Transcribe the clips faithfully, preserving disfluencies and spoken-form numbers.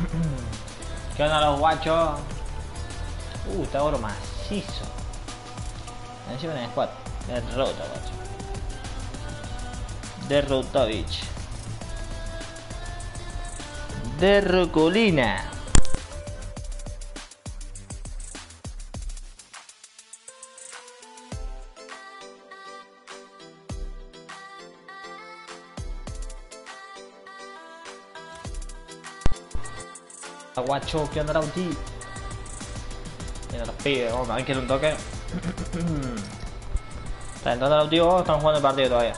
¿Qué onda los guachos? Uh, está oro macizo. Encima en el squad. Derrota, guacho. Derrotovich. Derrocolina. Guacho, ¿qué onda, Lauti? Mira los pibes, vamos a ver que un toque. ¿Está entrando Lauti o están jugando el partido todavía?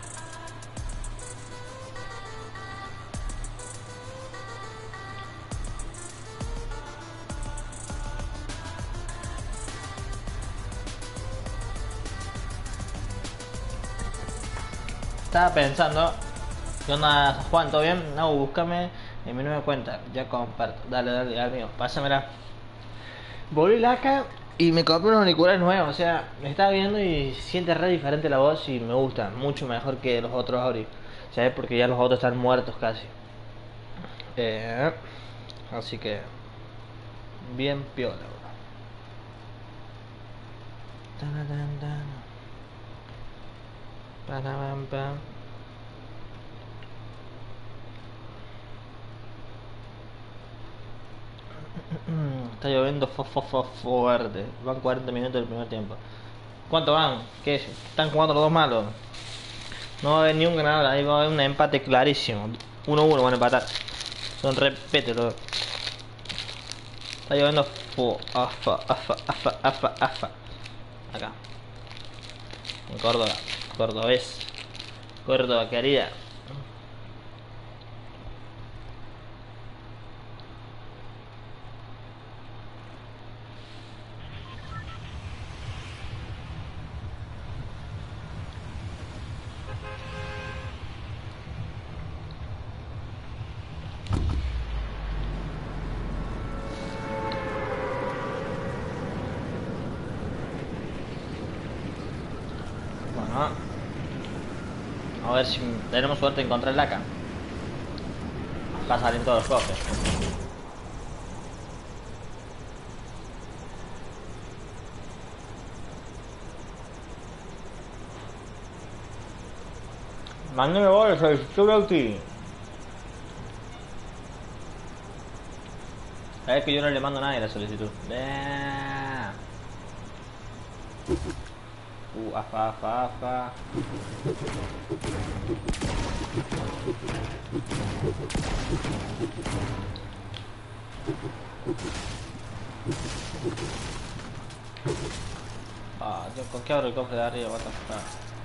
Estaba pensando, ¿qué onda, Juan? ¿Todo bien? No, búscame en mi nueva cuenta, ya comparto. Dale, dale, amigo, pásamela. Volví acá y me compré unos auriculares nuevos, o sea, me estaba viendo y siente re diferente la voz y me gusta, mucho mejor que los otros auris, ¿sabes? Porque ya los otros están muertos casi. Eh, así que, bien piola, bro. Tan, tan, tan. Pam, pam, pam. Está lloviendo fo, fo, fo, fuerte. Van cuarenta minutos del primer tiempo. ¿Cuánto van? ¿Qué es? Están jugando los dos malos. No va a haber ni un ganador. Ahí va a haber un empate clarísimo. uno uno van a empatar. Son repete todos. Está lloviendo fo, afa, afa, afa, afa, afa. Acá. En Córdoba. Cordobés. Córdoba querida. Bueno, a ver si tenemos suerte de encontrar el acá. Va a salir todos los cofres. Mándeme goles, soy Stubblety. Es que yo no le mando a nadie la solicitud. Eh. Uh, afa, afa, afa. Ah, yo con qué abro el cofre de arriba, what the fuck.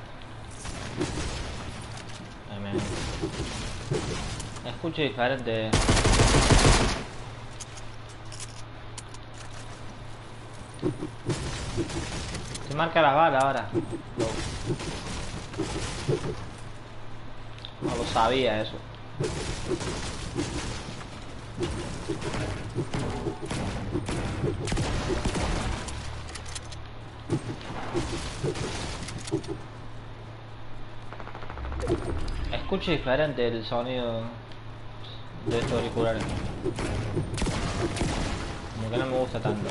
Ay, man. Escucho diferente. Se marca las balas ahora. No lo sabía eso. Escucho diferente el sonido de estos auriculares. Como que no me gusta tanto.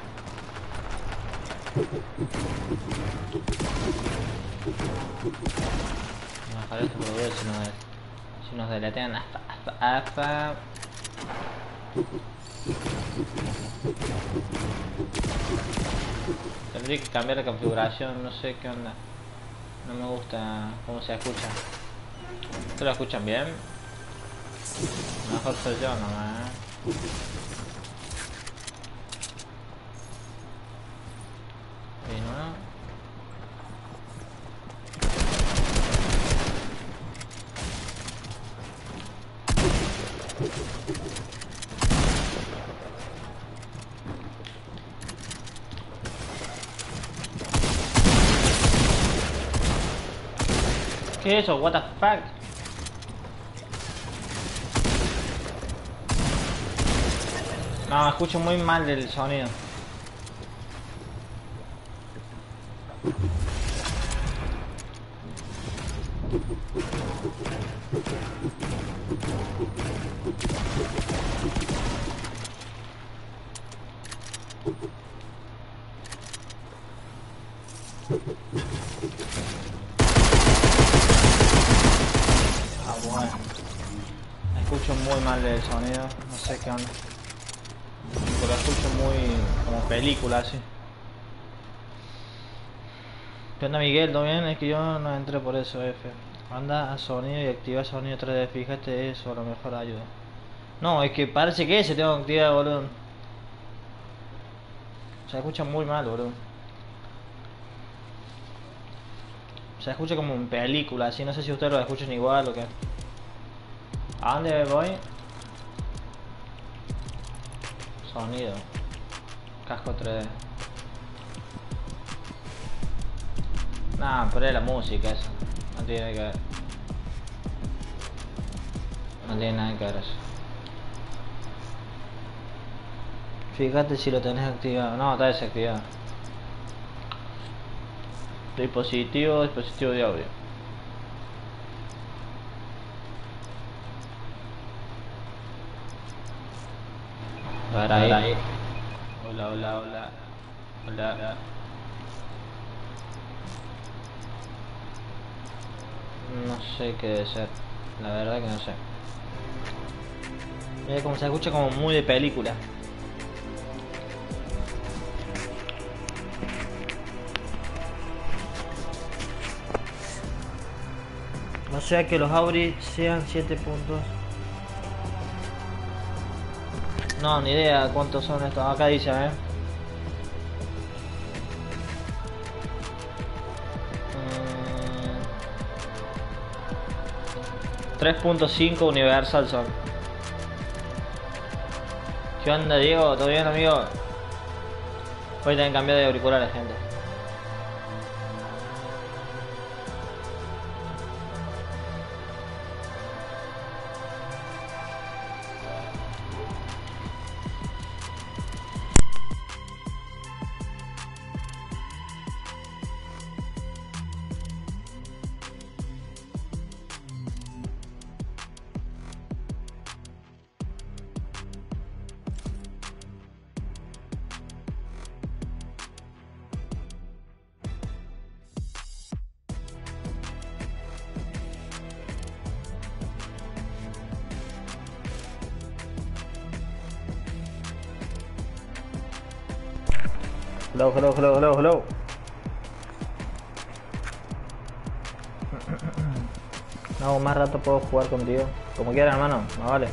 No dejar esto por ver si nos, si nos deletean hasta, hasta, hasta. Tendría que cambiar la configuración, no sé qué onda. No me gusta cómo se escucha. ¿Ustedes lo escuchan bien? Mejor soy yo nomás. Y no. ¿Qué es eso? What the fuck? No, escucho muy mal el sonido. Ah, bueno. Escucho muy mal el sonido, no sé qué onda. Porque lo escucho muy como película así. ¿Qué onda, Miguel? ¿Todo bien? Es que yo no entré por eso, F. Anda a sonido y activa sonido tres D, fíjate eso, a lo mejor ayuda. No, es que parece que ese tengo que activar, boludo. Se escucha muy mal, boludo. Se escucha como en película, así, no sé si ustedes lo escuchan igual o qué. ¿A dónde voy? Sonido. Casco tres D. Nah, pero es la música eso. No tiene que ver. No tiene nada que ver eso. Fíjate si lo tenés activado. No, está desactivado. Dispositivo, dispositivo de audio. A ver ahí. ahí. Hola, hola, hola. Hola. Hola. No sé qué debe ser. La verdad que no sé. Mira como se escucha como muy de película. No sea que los Auri sean siete puntos. No, ni idea cuántos son estos. Acá dice, eh. tres punto cinco Universal son. ¿Qué onda, Diego? ¿Todo bien, amigo? Voy a tener que cambiar de auriculares, gente. Hello, hello, hello, hello, hello. No, más rato puedo jugar contigo. Como quieras, hermano. No vale.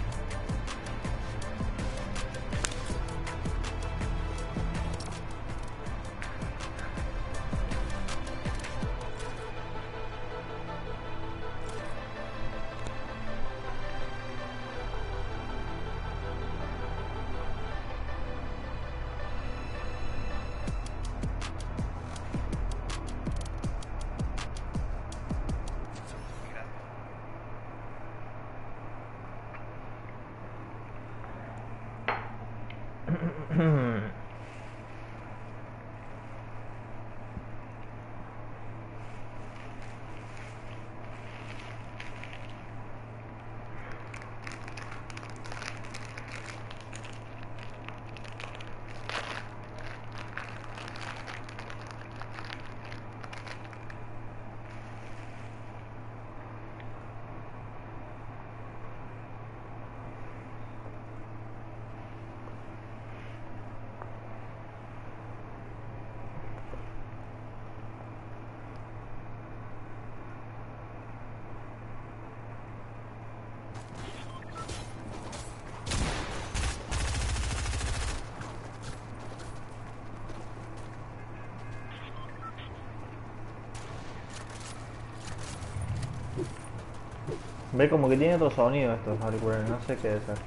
Ve como que tiene otro sonido estos auriculares, no sé qué debe ser.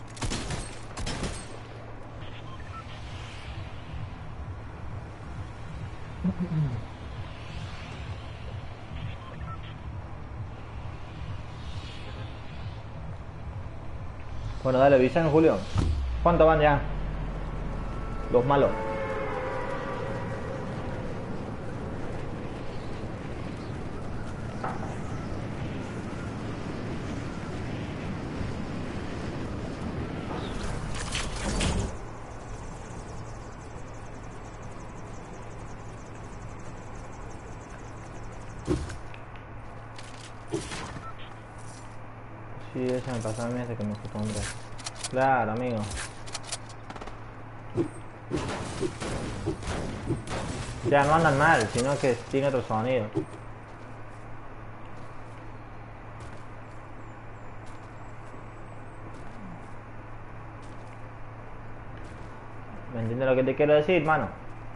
Bueno, dale, avisan, Julio. ¿Cuántos van ya? Los malos. Sí, eso me pasó a mí desde que me acostumbré. Claro, amigo. Ya no andan mal, sino que tiene otro sonido. ¿Me entiendes lo que te quiero decir, mano?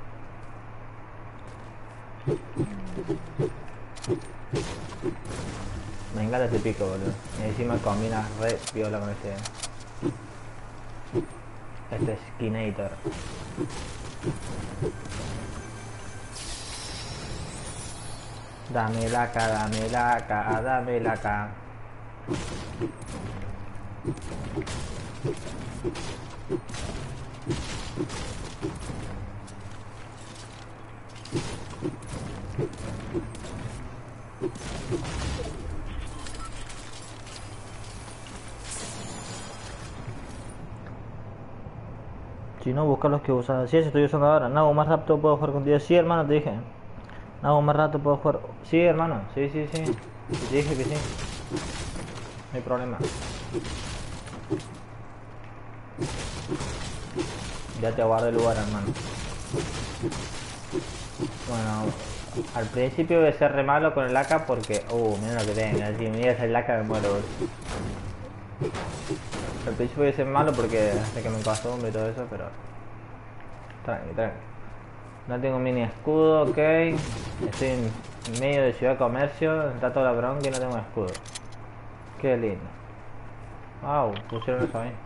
Me encanta este pico, boludo. Y encima combina re piola con este. Este Skinator. Dame la K, dame la K, dame la K. Si no, buscar los que usas. Sí, eso estoy usando ahora. No, más rápido puedo jugar contigo. Sí, hermano, te dije. No, más rato puedo jugar. Sí, hermano. Sí, sí, sí. Te dije que sí. No hay problema. Ya te aguardo el lugar, hermano. Bueno, al principio voy a ser re malo con el A K porque... Uh, mira lo que tengo. Si me digas el A K me muero. Al principio voy a ser malo porque hasta que me acostumbre y todo eso, pero... Tranqui, tranqui. No tengo mini escudo, ok. Estoy en medio de ciudad comercio, está toda la bronca y no tengo escudo. Qué lindo. Wow, pusieron eso ahí.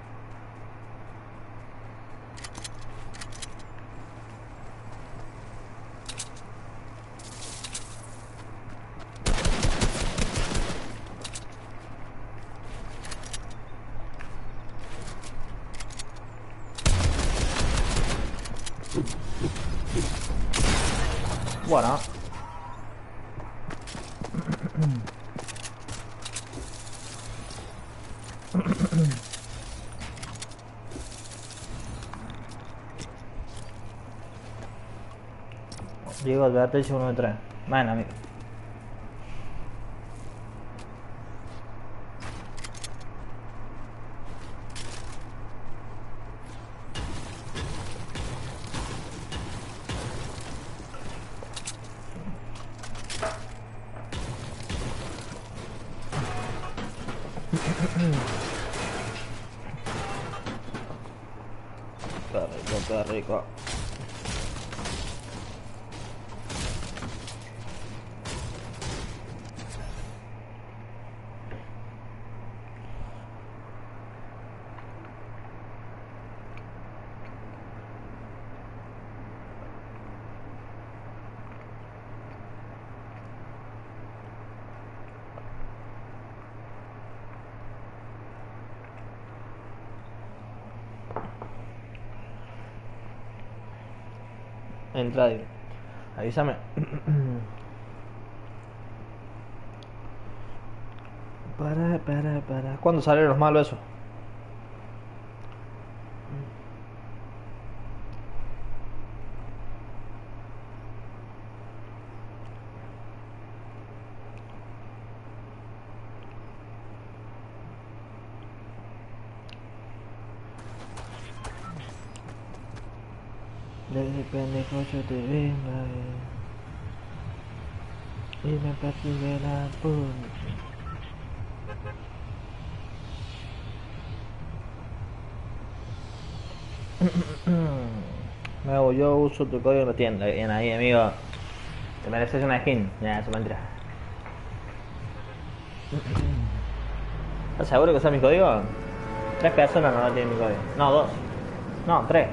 Bueno. Diego Advertencia uno de tres. Bueno, amigo. Qué rico, qué rico. Entra, avísame. Para, para, para. ¿Cuándo salen los malos eso? Desde pendejo yo te venga y me persigue la punta. Me hago, yo uso tu código en la tienda. Bien ahí, amigo. Te mereces una skin. Ya, eso mentira. ¿Estás seguro que usa mi código? Tres personas no tienen mi código. No, dos. No, tres.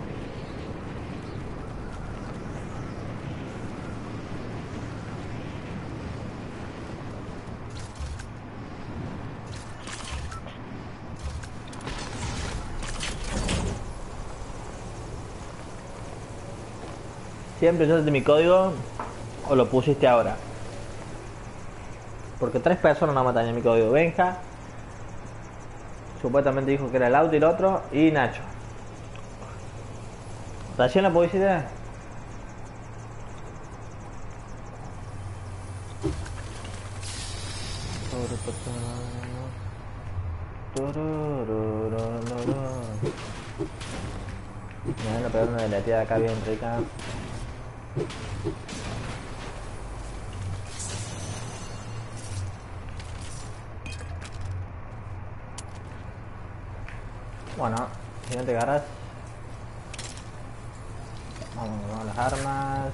¿Siempre usaste mi código o lo pusiste ahora? Porque tres personas no matan en mi código. Benja, supuestamente dijo que era el auto y el otro, y Nacho. ¿Está haciendo la publicidad? Pobre persona. Me van a pegar una deleteada acá bien rica. Bueno, si no te agarras, vamos con las armas.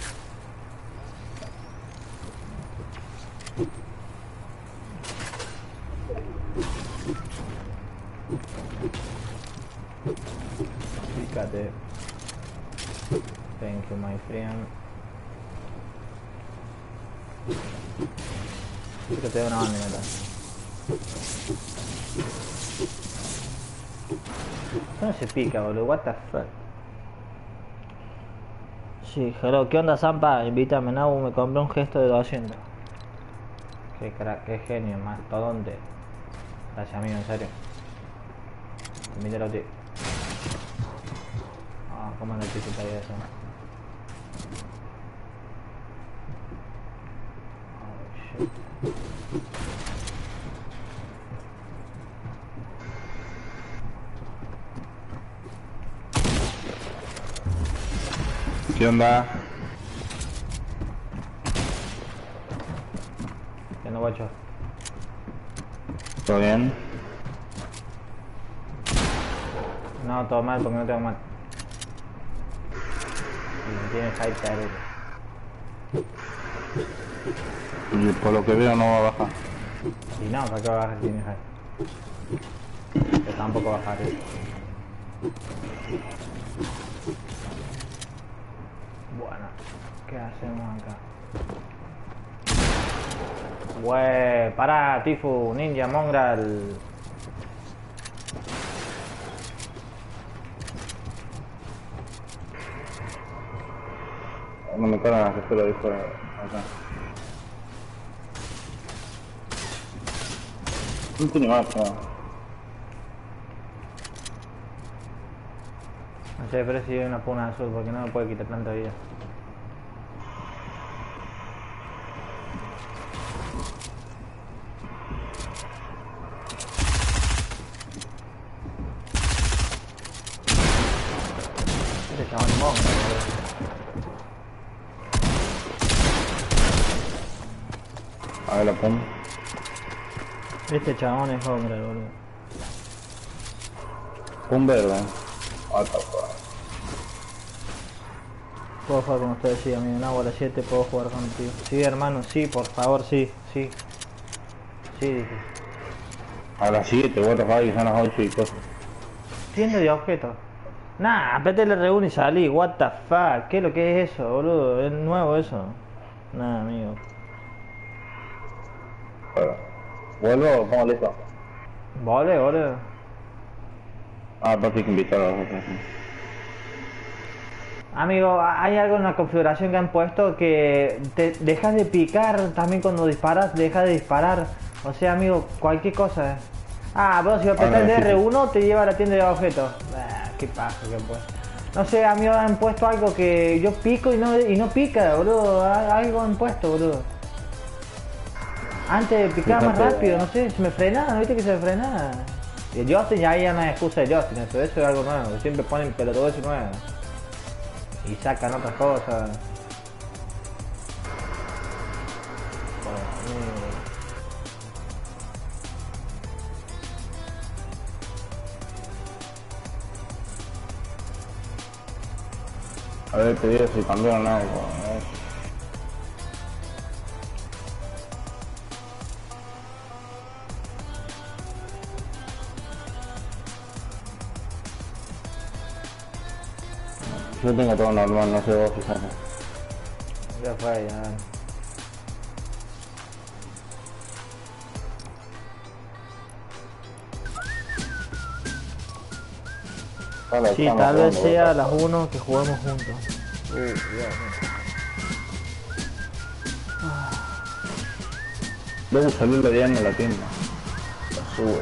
Fíjate. Thank you, my friend. Fíjate de una bandera. No se pica, boludo. What the fuck. Sí, hello. ¿Qué onda, Zampa? Invítame, Nau. Me compré un gesto de doscientos. Qué crack, qué genio, mastodonte. Gracias, amigo, en serio. Invítalo a ti. Ah, cómo necesita eso. Oh, shit. ¿Qué onda? ¿Qué onda, guacho? ¿Todo bien? No, todo mal porque no tengo mal. Y tiene hype terrible. Y por lo que veo no va a bajar. Y no, ¿para qué va a bajar si tiene hype? Yo tampoco va a bajar eso. Bueno, ¿qué hacemos acá? Wey, pará, Tifu, ninja, mongrel. No me cargan las que lo dijo acá. No tiene más, no. No sé, pero si hay una puna azul porque no me puede quitar tanta vida. Este chabón es monstruo, boludo. A ver la pum. Este chabón es hombre, boludo. Pum verde. What the fuck. Puedo jugar con ustedes, sí, amigo. En agua a las siete puedo jugar contigo. Sí, hermano, sí, por favor, sí, sí. Sí, dije. A las siete, what the fuck, y son las ocho y cosas. Tienda de objetos. Nah, apete el R uno y salí, what the fuck. ¿Qué es lo que es eso, boludo? ¿Es nuevo eso? Nah, amigo. Bueno. ¿Vuelvo o pongo listo? Vale, boludo. Ah, pues hay que invitar a los otros. Amigo, hay algo en la configuración que han puesto que te dejas de picar también cuando disparas, dejas de disparar. O sea, amigo, cualquier cosa. Ah, pero si apretas el R uno te lleva a la tienda de objetos. Ah, qué paja que pues. No sé, amigo, han puesto algo que yo pico y no, y no pica, boludo. Algo han puesto, boludo. Antes picaba más rápido, no sé, se me frenaba, ¿no viste que se me frenaba? Y el Justin ya ahí ya no es excusa de Justin, eso, eso es algo nuevo, siempre ponen pelotudeces nuevas. Y sacan otras cosas. A ver, te digo si cambiaron algo. A ver. Yo tengo todo normal, no sé vos, fíjate. Ya fue, ya. Vale, Sí, tal vez sea a las uno que juguemos juntos. Uh, Dios mío. Debo salir de Diana en la tienda. La sube.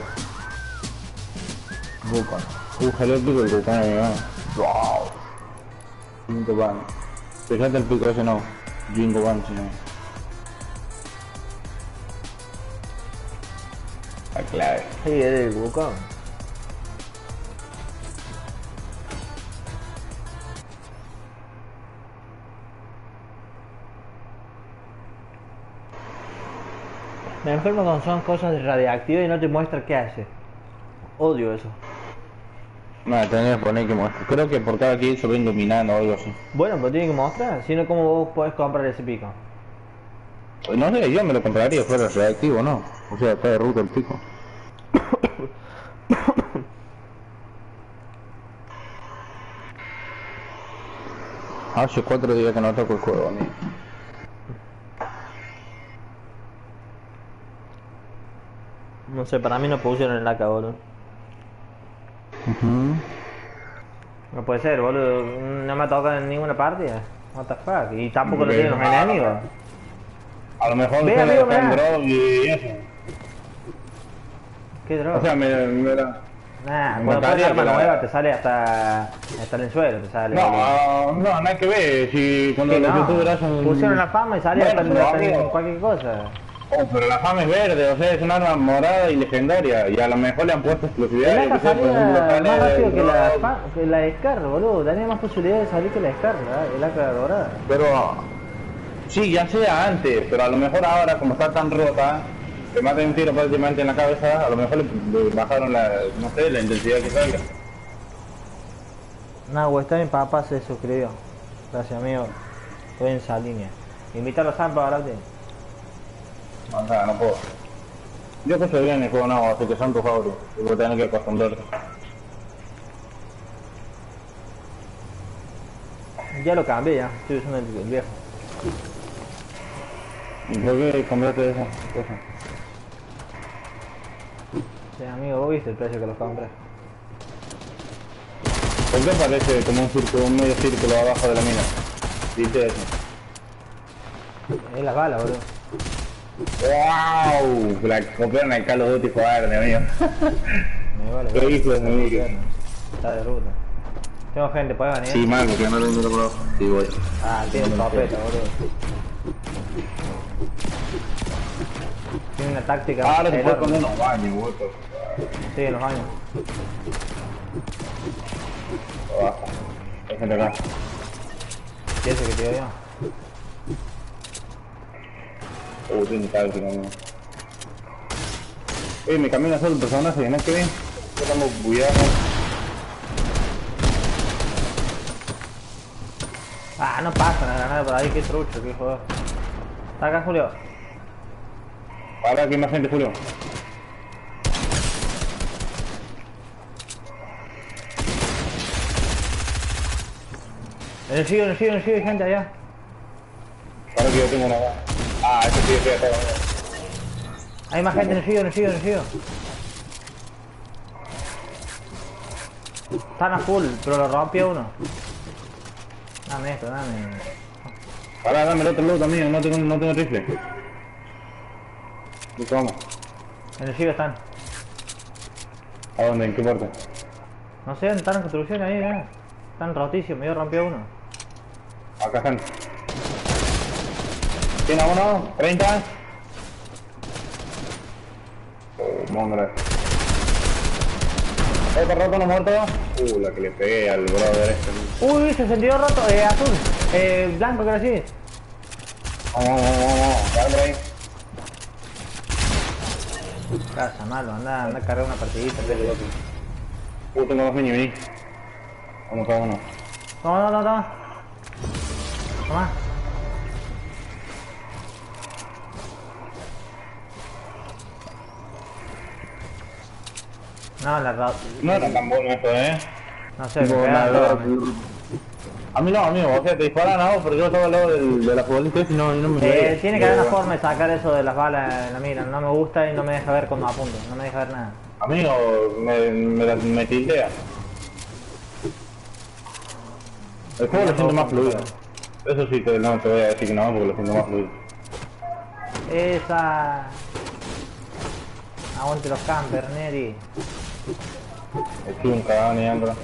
Bucan. Busca el pico y el bucan a mi mano. Wow. Jingo Ban. Fíjate el pico ese no. Jingo Ban, si no. La clave. Sí, eres el Wukong. Me enfermo cuando son cosas radiactivas y no te muestra qué hace. Odio eso. No, tenés que poner que mostrar. Creo que por cada kill se ven dominando o algo así. Bueno, pero tiene que mostrar, si no, ¿cómo vos podés comprar ese pico? Pues no sé, yo me lo compraría fuera reactivo, ¿no? O sea, está de ruta el pico. Hace cuatro días que no toco el juego, amigo. No sé, para mí no pusieron el A K, boludo. Uh-huh. No puede ser, boludo. No me ha tocado en ninguna partida. What the fuck. Y tampoco lo Porque- tienen los enemigos. A lo mejor Ve, se amigo, le mirá. drop y eso. ¿Qué droga? O sea, me, me la... Nah, me cuando pones gustaría arma que la- nueva te sale hasta, hasta en el suelo, te sale. boludo. No, no, nada que ver. Si cuando Que los no, youtubers hacen... pusieron la fama y sale Bueno, hasta, en- pero, hasta en amigo. cualquier cosa. Oh, pero la fama es verde, o sea, es un arma morada y legendaria. Y a lo mejor le han puesto exclusividad. El yo A K qué sé, por ejemplo, salía sale más rápido el que la, drop. fa- que la Scar, boludo. Tenía más posibilidades de salir que la Scar, ¿verdad? El A K dorada. Pero... Sí, ya sea antes, pero a lo mejor ahora, como está tan rota, te matan un tiro prácticamente en la cabeza, a lo mejor le, le bajaron la, no sé, la intensidad que salga. No, güey, está mi papá se suscribió. Gracias, amigo. Estoy en esa línea. Invitarlo a Zampa, ¿verdad? O sea, no puedo. Yo que soy bien en el juego, no, así que son tus favoritos, y voy a tener que acostumbrarte. Ya lo cambié, ya. Estoy usando el, el viejo. ¿Y por qué compraste esa cosa? Sí, amigo, vos viste el precio que lo compré. ¿Por qué parece como un círculo, un medio círculo abajo de la mina? ¿Viste eso? Es las balas, boludo. ¡Wow! La copiaron al Call of Duty Cobarde, amigo. Me vale, Qué boludo. hijo de mi vida. Está de ruta. Tengo gente, ¿puedes venir? Sí, mal, porque no lo miro por abajo. Sí, voy. Ah, tiene escopeta, boludo. Tiene una táctica. Ahora se puede enorme. poner unos baños, voto. Sí, en los años. Abajo. Hay gente acá. ¿Y ese que te digo yo? Uh, tiene táctica, amigo. Eh, me camina solo el personaje, ¿no es que bien? Ya estamos bugueados. Ah, no pasa la granada por ahí, qué trucho, qué joder. ¿Está acá, Julio? Ahora que hay más gente, Julio. En el sigo, en el sigo, en el sigo hay gente allá. Ahora que yo tengo una... Ah, ese sí es todo. Hay más gente en el sigo, en el sigo, en el sigo. Están a full, pero lo rompió uno. Dame esto, dame. Ahora dame el otro loot también, no tengo, no tengo rifle. ¿Y cómo? En el sigo están. ¿A dónde? ¿En qué parte? No sé, están en construcción ahí, eh. Están rotísimos, yo rompí uno. Acá están. ¿Tiene uno? ¿treinta? Oh, mongra. ¿Otro roto, no muerto? Uh, la que le pegué al brother este. Uy, sesenta y dos roto, eh, azul. Eh, blanco, creo que sí. Vamos, vamos, vamos, vamos. Dale por ahí. Casa, malo, anda, anda a cargar una partidita, pero. Uh, tengo dos mini, vení. Vamos cada uno. Toma, toma, toma. Toma. No, la ra- No era tan bueno esto, eh. No sé, me Tipo, pegaron nada, todo a mí. A mí no, amigo, o sea, te disparan a vos, pero yo estaba al lado del, de la futbolista y no, y no me Eh, veía. tiene que haber una Digo, forma de sacar eso de las balas en la mira. No me gusta y no me deja ver cuando apunto. No me deja ver nada. Amigo, me, me, la- me tildea. El juego lo siento más fluido. Eso sí, te, no te voy a decir que no, porque lo siento más fluido. Esa. Aguante los campers, Neri. Estoy un cagado ni ando.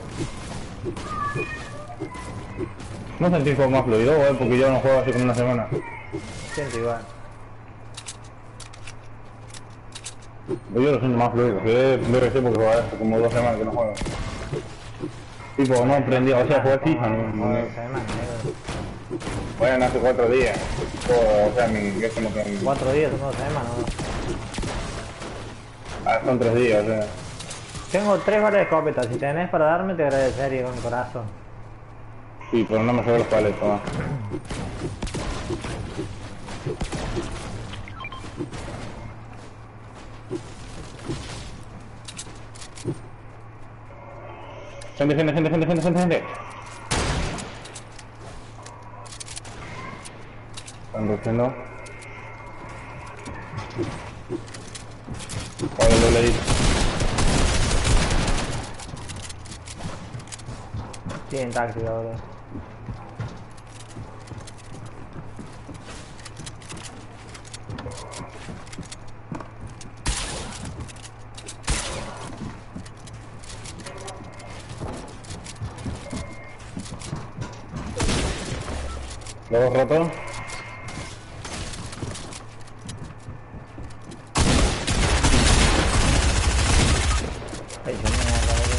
¿No sentís juego más fluido, güey? Porque yo no juego hace como una semana. Siento igual. Yo lo siento más fluido, que es B R C porque juega esto, como dos semanas que no juego. Tipo, no aprendí, o sea, jugar FIFA, no, no, no. Bueno, hace cuatro días. O, o sea, mi, es como que... Cuatro días, son dos semanas, ¿no? Ah, son tres días, o sea. Tengo tres balas de escopeta, si tenés para darme te agradecería con mi corazón. Sí, pero no me sé los paletos, ¿no? Gente, gente, gente, gente, gente, gente, gente. Están rushando. Vale, lo leí. Tienen táctica, boludo. Los dos rotos. Ay, yo me agarré,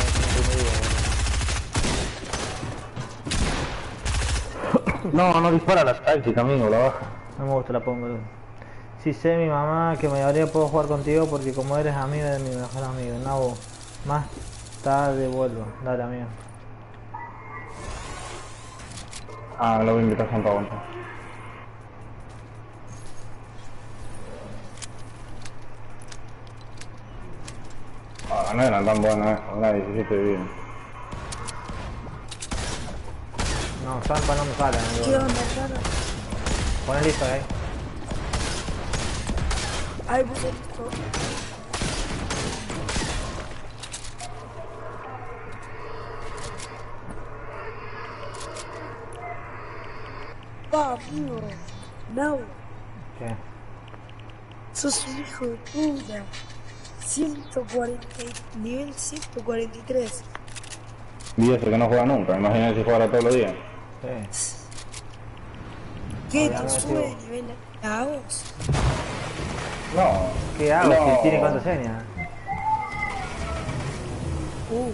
No, no dispara las tácticas, amigo, la baja. no me gusta la pongo, boludo. Si sé mi mamá que me daría puedo jugar contigo porque como eres amigo de mi mejor amigo, Nabo, más tarde vuelvo, dale amigo. Ah, lo voy a invitar a Santa Gonza. Ah, no eran tan buenas, una diecisiete de vida. No, Zampa no me sale, amigo. ¿Qué onda, hermano? Pon listo ahí. Ay, pues listo. Va, amigo. No, ¿Qué? sos un hijo de puta. ciento cuarenta, nivel ciento cuarenta y tres. Y eso que no juega nunca, imagínate si jugara todos los días. Sí. ¿Qué Había te sube de metido. nivel a vos? No. ¿Qué hago no. si tiene contraseña? Uh,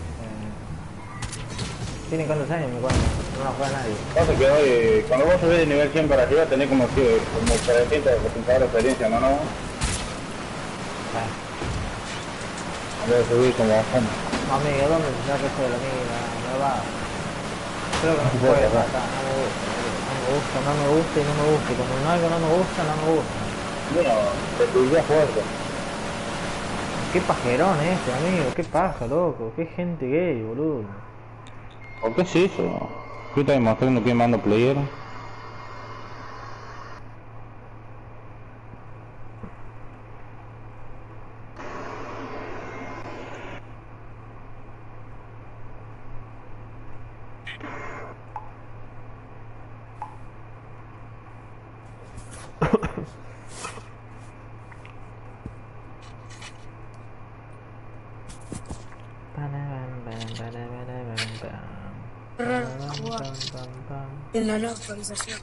Tiene contraseña, me cuento. No la juega nadie. Pasa que hoy, cuando vos subís de nivel cien para arriba, tenés como que, como trescientos de experiencia, ¿no? ¿No? Ah. En vez de subir como bajando. No, amigo, ¿dónde se saca eso de la amiga? Me va. Creo que no se puede matar, no me gusta, no me gusta, no me gusta y no me gusta. Y cuando algo no me gusta, no me gusta. Bueno, te subís fuerte. Qué pajerón este, amigo, qué paja, loco, qué gente gay, boludo. ¿Por qué es eso? ¿Qué está demostrando que mando player? raro jugar en la nueva actualización.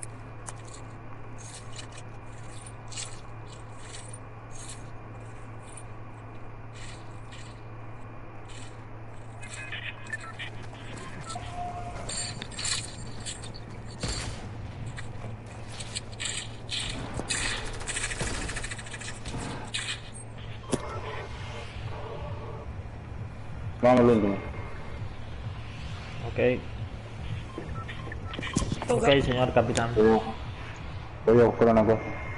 Vamos al último. Ok. Ok, señor capitán. Voy a buscar una cosa.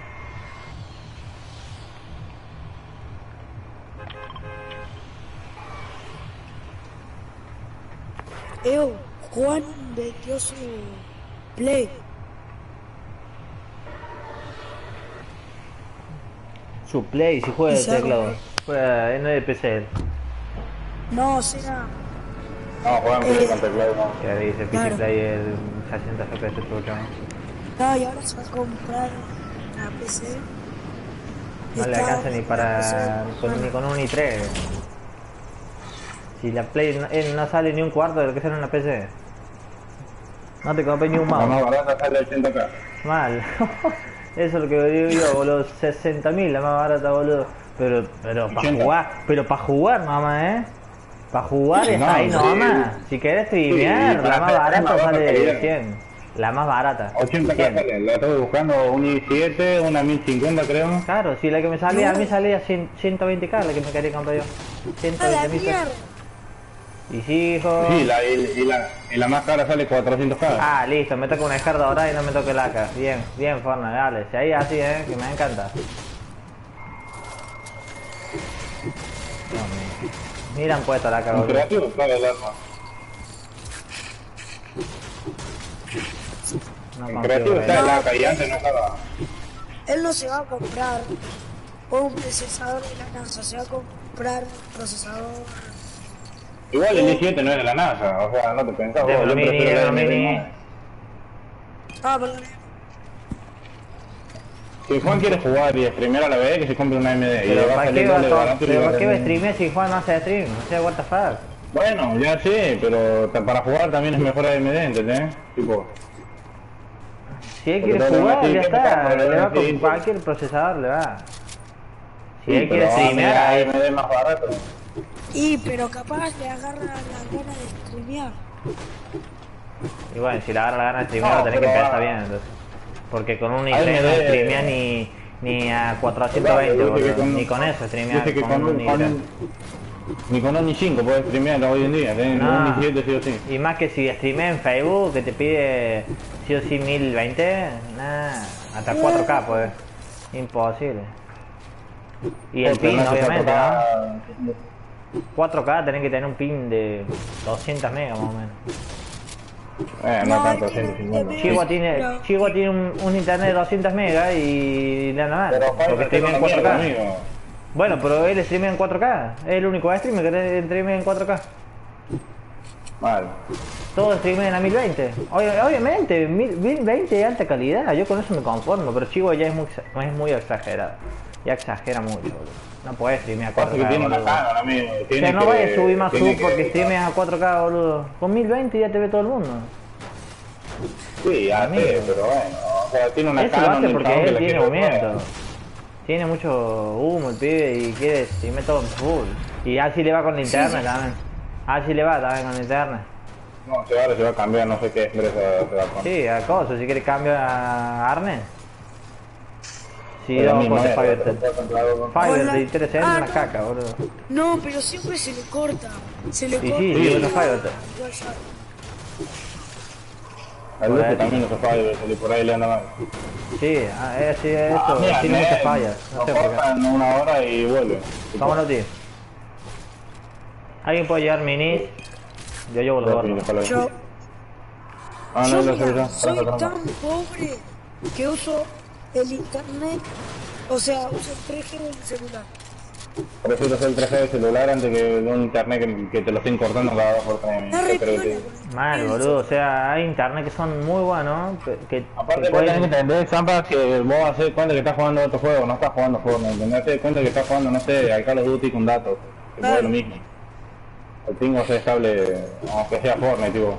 Eo, Juan vendió su Play. Su play, si juega Y el se hago teclado. play. Juega en el P C. No, será. No, juegan Eh. con teclado, no. Que dice P C Claro. Player sesenta F P S trucho. No, y ahora se va a comprar la P C. No le Está alcanza ni la para. P C, Con, ni con un i tres. Si la Play no, eh, no sale ni un cuarto de lo que sale en la P C. No te compré ni un La más mouse. barata sale ochenta K. Mal. Eso es lo que digo yo, boludo. sesenta mil la más barata, boludo. Pero, pero para ochenta. jugar, pero para jugar nomás, ¿eh? Para jugar es No, ahí sí. nomás. Si querés streamear, Sí, la para más hacer barata una baja sale calidad. cien. La más barata. ochenta cien. K sale, la estoy buscando, un i siete, una mil cincuenta creo. Claro, si la que me salía, No. a mí salía cien, ciento veinte K, la que me quería comprar yo. A la ciento veinte mil mierda. pesos. Y sí, hijo. Sí, la, y, y la, y la más cara sale cuatrocientos K. Ah, listo, me toca una escarda ahora y no me toca el A K. Bien, bien, Fortnite, dale. Si ahí así, eh, que me encanta. Dios mío. Mira, han puesto la A K, En boludo. creativo sale el arma. No En confío creativo en está él. el A K y antes no estaba. Él no se va a comprar un procesador de la NASA, se va a comprar un procesador. Igual el i siete no es de la NASA, o sea, no te pensás De vos, yo mini, prefiero la de A M D mini. más. Ah, perdón. Si Juan quiere jugar y streamear a la vez, que se compre una A M D. Y Pero le va a ¿para salir qué va, doble a barato y le pero va a ¿para qué va a salir- streamear si Juan no hace stream? O sea, what the fuck. Bueno, ya sé, pero ta- para jugar también es mejor A M D, ¿entendés? Tipo, Si él Porque quiere todo lo jugar, demás ya sí, ¿qué está. pasa? Le va Sí, con sí. cualquier procesador, le va. Si sí, él quiere pero streamear, A ahí. M D más barato. Y, pero capaz le agarra la gana de streamear. Y bueno, si le agarra la gana de streamear, No, lo tenés que pero, pensar ah, bien, entonces. Porque con un i A M D, tres no streamea ni, ni a cuatrocientos veinte, Claro, dice boludo. que con- Ni con eso streamea Dice que con, con un un, i con tres. un- ni con un i cinco puedes streamear hoy en día, tenés No. un i siete sí o sí. Y más que si streamea en Facebook, que te pide sí o sí mil veinte, nah, hasta cuatro K pues. Imposible. Y el Porque pin, no hace obviamente, ¿no? cuatro K. cuatro K tenés que tener un pin de doscientos megas más o menos. Eh, no, No, tanto, es que ciento cincuenta. de- Chihuahua tiene, Pero- Chihuahua tiene un, un internet de doscientos megas y le anda mal, Pero porque Fiverr streamea tiene en una cuatro mierda, K. amigo. Bueno, pero él streamea en cuatro K, es el único streamer que streamea en cuatro K. Mal. Todos streamean a mil veinte. Ob- Obviamente, mil veinte de alta calidad, yo con eso me conformo, pero Chihuahua ya es muy, exa- es muy exagerado. Ya exagera mucho, boludo. No podés streamear a Pasa cuatro K, que tiene una boludo. Canon, amigo. O Tiene sea, no que- vayas a subir más tiene sub que- porque streameas a cuatro K, boludo. Con mil veinte ya te ve todo el mundo. Sí, ya Amigo. sé, pero bueno. O sea, tiene una Eso lo Canon hace el porque chabón que él la tiene quiere movimiento. ver. Tiene mucho humo el pibe y quiere streamear todo en full. Y así le va con linterna también. Así le va también con linterna. No, se va, se va a cambiar, no sé qué empresa se va a poner. Sí, a cosas, si quiere cambio a Arnes. Sí, Pero a no, mí no ponte es, Fiverr. pero puedo comprar algo. Fiverr Hola. de interés es Ah, una no. caca, boludo. No, pero siempre se le corta. Se le Sí, corta. sí, sí, y uno no- Fiverr. no sabe. Al Por Lucho ahí. también no se falla, se le por ahí le anda mal. Sí, ah, es, sí, Ah, eso, mira, tiene Ned, muchas fallas. No lo sé por qué. cortan una hora y vuelve. Vámonos, tío. ¿Alguien puede llevar minis? Yo llevo los gordos. Yo, Ah, yo no, no, mira, no, soy no, no, tan no. pobre que uso el internet, o sea, uso el tres G del celular. Prefiero hacer el tres G de celular antes que un internet que, que te lo estén cortando cada dos por tres. Está Yo re creo que- piola, boludo. Mal, boludo. O sea, hay internet que son muy buenos. Que, que Aparte, que vos pueden- tenés que entender, Zampa, que vos haces cuenta que estás jugando otro juego, no estás jugando Fortnite, ¿entendés? Te das cuenta que estás jugando, no sé, al Call of Duty con datos, que Claro. es lo mismo. El ping va a ser estable, aunque sea Fortnite, tipo.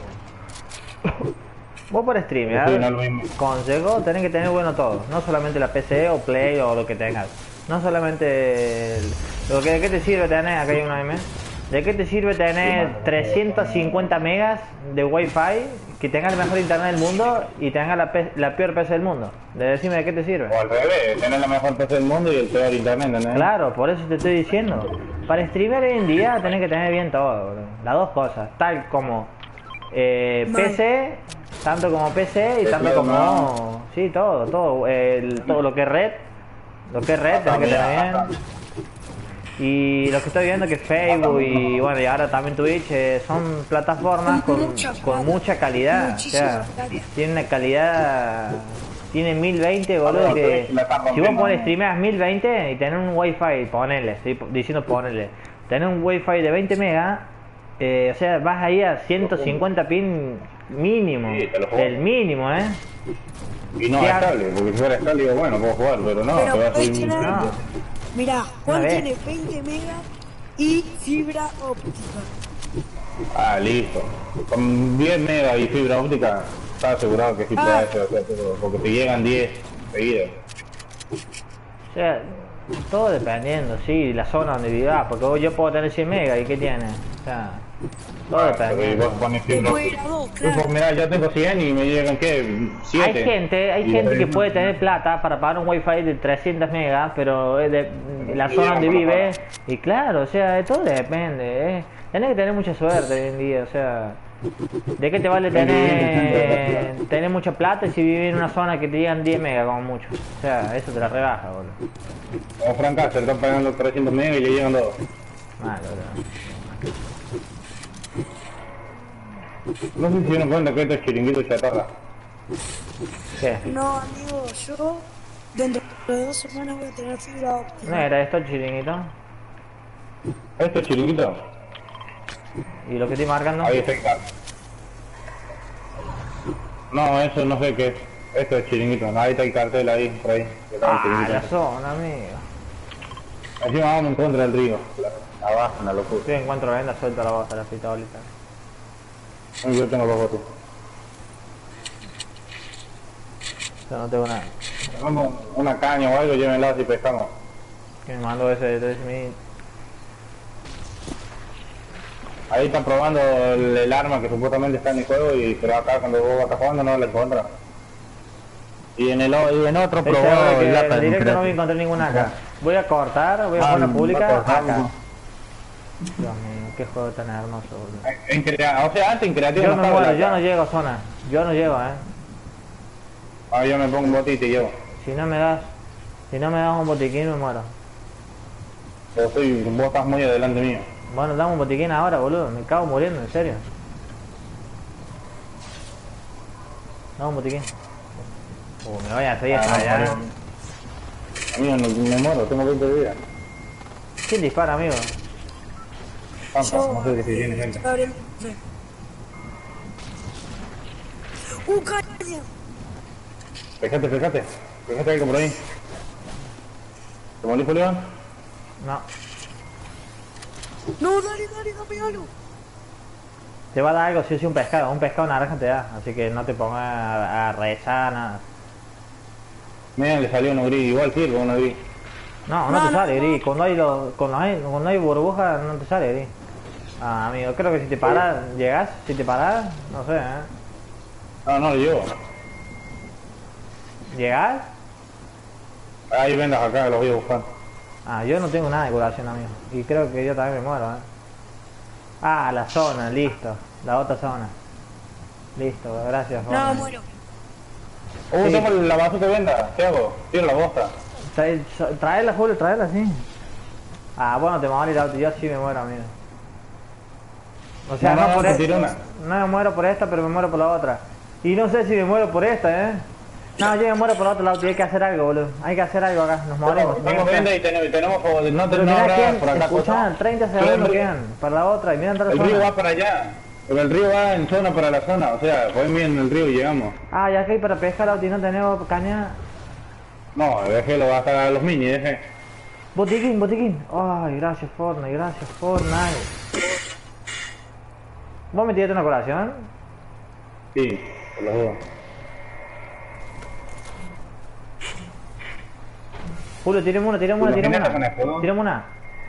Vos por Sí, no es streamear, lo mismo. consejo, tenés que tener bueno todo. No solamente la P C o Play o lo que tengas. No solamente... el- Lo que, ¿de qué te sirve tener? Acá hay una M. ¿De qué te sirve tener trescientos cincuenta megas de Wi-Fi, que tengas el mejor internet del mundo y tengas la, P- la peor P C del mundo? De decirme de qué te sirve. O al revés, tener la mejor P C del mundo y el peor internet, ¿entendés? Claro, por eso te estoy diciendo. Para streamear hoy en día tenés que tener bien todo, boludo. Las dos cosas. Tal como eh, Mal. P C, tanto como P C y P C, tanto como... no. Sí, todo, todo. El- todo lo que es red. Lo que es red tenés que tener bien. Y lo que estoy viendo que Facebook y bueno, y ahora también Twitch eh, son plataformas Con con, mucha con plata. mucha calidad. O Muchísima sea, plata. tienen una calidad... Tienen mil veinte, boludo, Ah, que Twitch la está si vos rompiendo. pones streameas mil veinte y tener un wifi, ponele, estoy diciendo ponele, tener un wifi de veinte megas, eh, o sea, vas ahí a ciento cincuenta pin mínimo, Sí, te lo juro. el mínimo, ¿eh? Y no Sí, es ah. estable, porque si fuera estable digo, bueno, puedo jugar, pero no, Pero te va a podés subir tener- mil. No. Mirá, Juan vez. tiene veinte megas y fibra óptica. Ah, listo. Con diez megas y fibra óptica, estás asegurado que sí Ah. puedes hacer, o sea, pero- porque te llegan diez seguidas. O sea, Todo dependiendo, sí, la zona donde vivas, porque vos- yo puedo tener cien megas y ¿qué tiene? O sea, todo Ah, dependiendo. vos pones Te cien, puede ir a dos, pues, claro. mirá, yo tengo cien y me llegan, ¿qué? siete. Hay gente, hay Y gente que después- puede tener plata para pagar un wifi de trescientos megas, pero es de la zona donde vive, y claro, o sea, todo depende, ¿eh? Tenés que tener mucha suerte hoy en día, o sea, ¿de qué te vale tener, tener mucha plata si vivís en una zona que te llegan diez megas como mucho? O sea, eso te la rebaja, boludo. Como Frank Caster, están pagando trescientos megas y le llegan dos. Malo, boludo. No sé si se dieron cuenta que esto es chiringuito chatarra. ¿Qué? No, amigo, yo dentro de dos semanas voy a tener fibra óptica. ¿No era esto el chiringuito? ¿Esto es chiringuito? ¿Y lo que estoy marcando? Ahí está el cartel. No, eso no sé qué es. Esto es chiringuito. Ahí está el cartel ahí, por ahí. Que está el Ah, chiringuito. la zona, amigo. Encima vamos en contra del río. Abajo, una locura. Si encuentro venda, suelta la bosta, la pistolita. Yo tengo los botes. Yo no tengo nada. Vamos una caña o algo, llévenla si pescamos. Que me mandó ese de tres mil. Ahí están probando el, el arma que supuestamente está en el juego, y pero acá cuando vos vas jugando no la encuentras. Y en el o- y en otro Estoy probó seguro que el en Lapa, directo no voy a creo. encontrar ninguna acá. Voy a cortar, voy a Ah, poner una va a pública cortar, acá. no. Dios mío, qué juego tan hermoso, boludo. En crea- o sea, antes en creativo Yo no me estaba muero, el yo acá. no llego a zona. Yo no llego, eh. Ah, yo me pongo un bote y te llevo. Si no me das, si no me das un botiquín me muero. Pero soy, vos estás muy adelante mío. Bueno, dame un botiquín ahora, boludo. Me cago muriendo, en serio. Dame un botiquín. Uh, me voy a hacer Ah, esta no, ya. no. Amigo, no, me muero, tengo veinte de vida. ¿Quién dispara, amigo? Pampa, Yo, no sé si tiene gente. Gabriel, ve. ¡Uh, caña! Fíjate, fíjate. Fíjate algo por ahí. ¿Te morís, Julián? No. No, dale, dale, dame algo. Te va a dar algo si es un pescado. Un pescado naranja te da. Así que no te pongas a, a rezar, nada. Mira, le salió un gris, igual sirve un gris. No, no, No, te no, sale no. gris. Cuando hay, lo- cuando hay, cuando hay burbujas no te sale gris. Ah, amigo, creo que si te paras, llegas, si te paras, no sé, ¿eh? No, no lo llevo. ¿Llegas? Hay vendas acá, los voy a buscar. Ah, yo no tengo nada de curación, amigo. Y creo que yo también me muero, ¿eh? Ah, la zona, listo. La otra zona. Listo, gracias, No, Jorge. muero. Uh, Sí. tengo la bazooka de venda. ¿Qué hago? Tiro la bosta. Trae- Traela, Julio, traela, sí. Ah, bueno, te morir, yo sí me muero, amigo. O sea, No, no, no, por te esta. tiro una. No me muero por esta, pero me muero por la otra. Y no sé si me muero por esta, ¿eh? No, yo me muero por la otra lado, hay que hacer algo, boludo. Hay que hacer algo acá, nos morimos. Tengo venda y tenemos, tenemos no, Pero no mirá habrá quién, por acá escuchá, cosas. treinta Pero el segundos río- quedan para la otra y mira entrar El la río zona. va para allá. Pero el río va en zona para la zona. O sea, pues bien en el río y llegamos. Ah, ya que hay para pescar, Auti, no tenemos caña. No, dejé lo bajar a los mini, dejé. Botiquín, botiquín. Ay, gracias Fortnite, gracias Fortnite. ¿Vos me tiraste una colación? Sí, por los dos. Julio, tiremos una, tiremos una, ¿Te tiremos imaginas con una. esto, no? Tiremos una.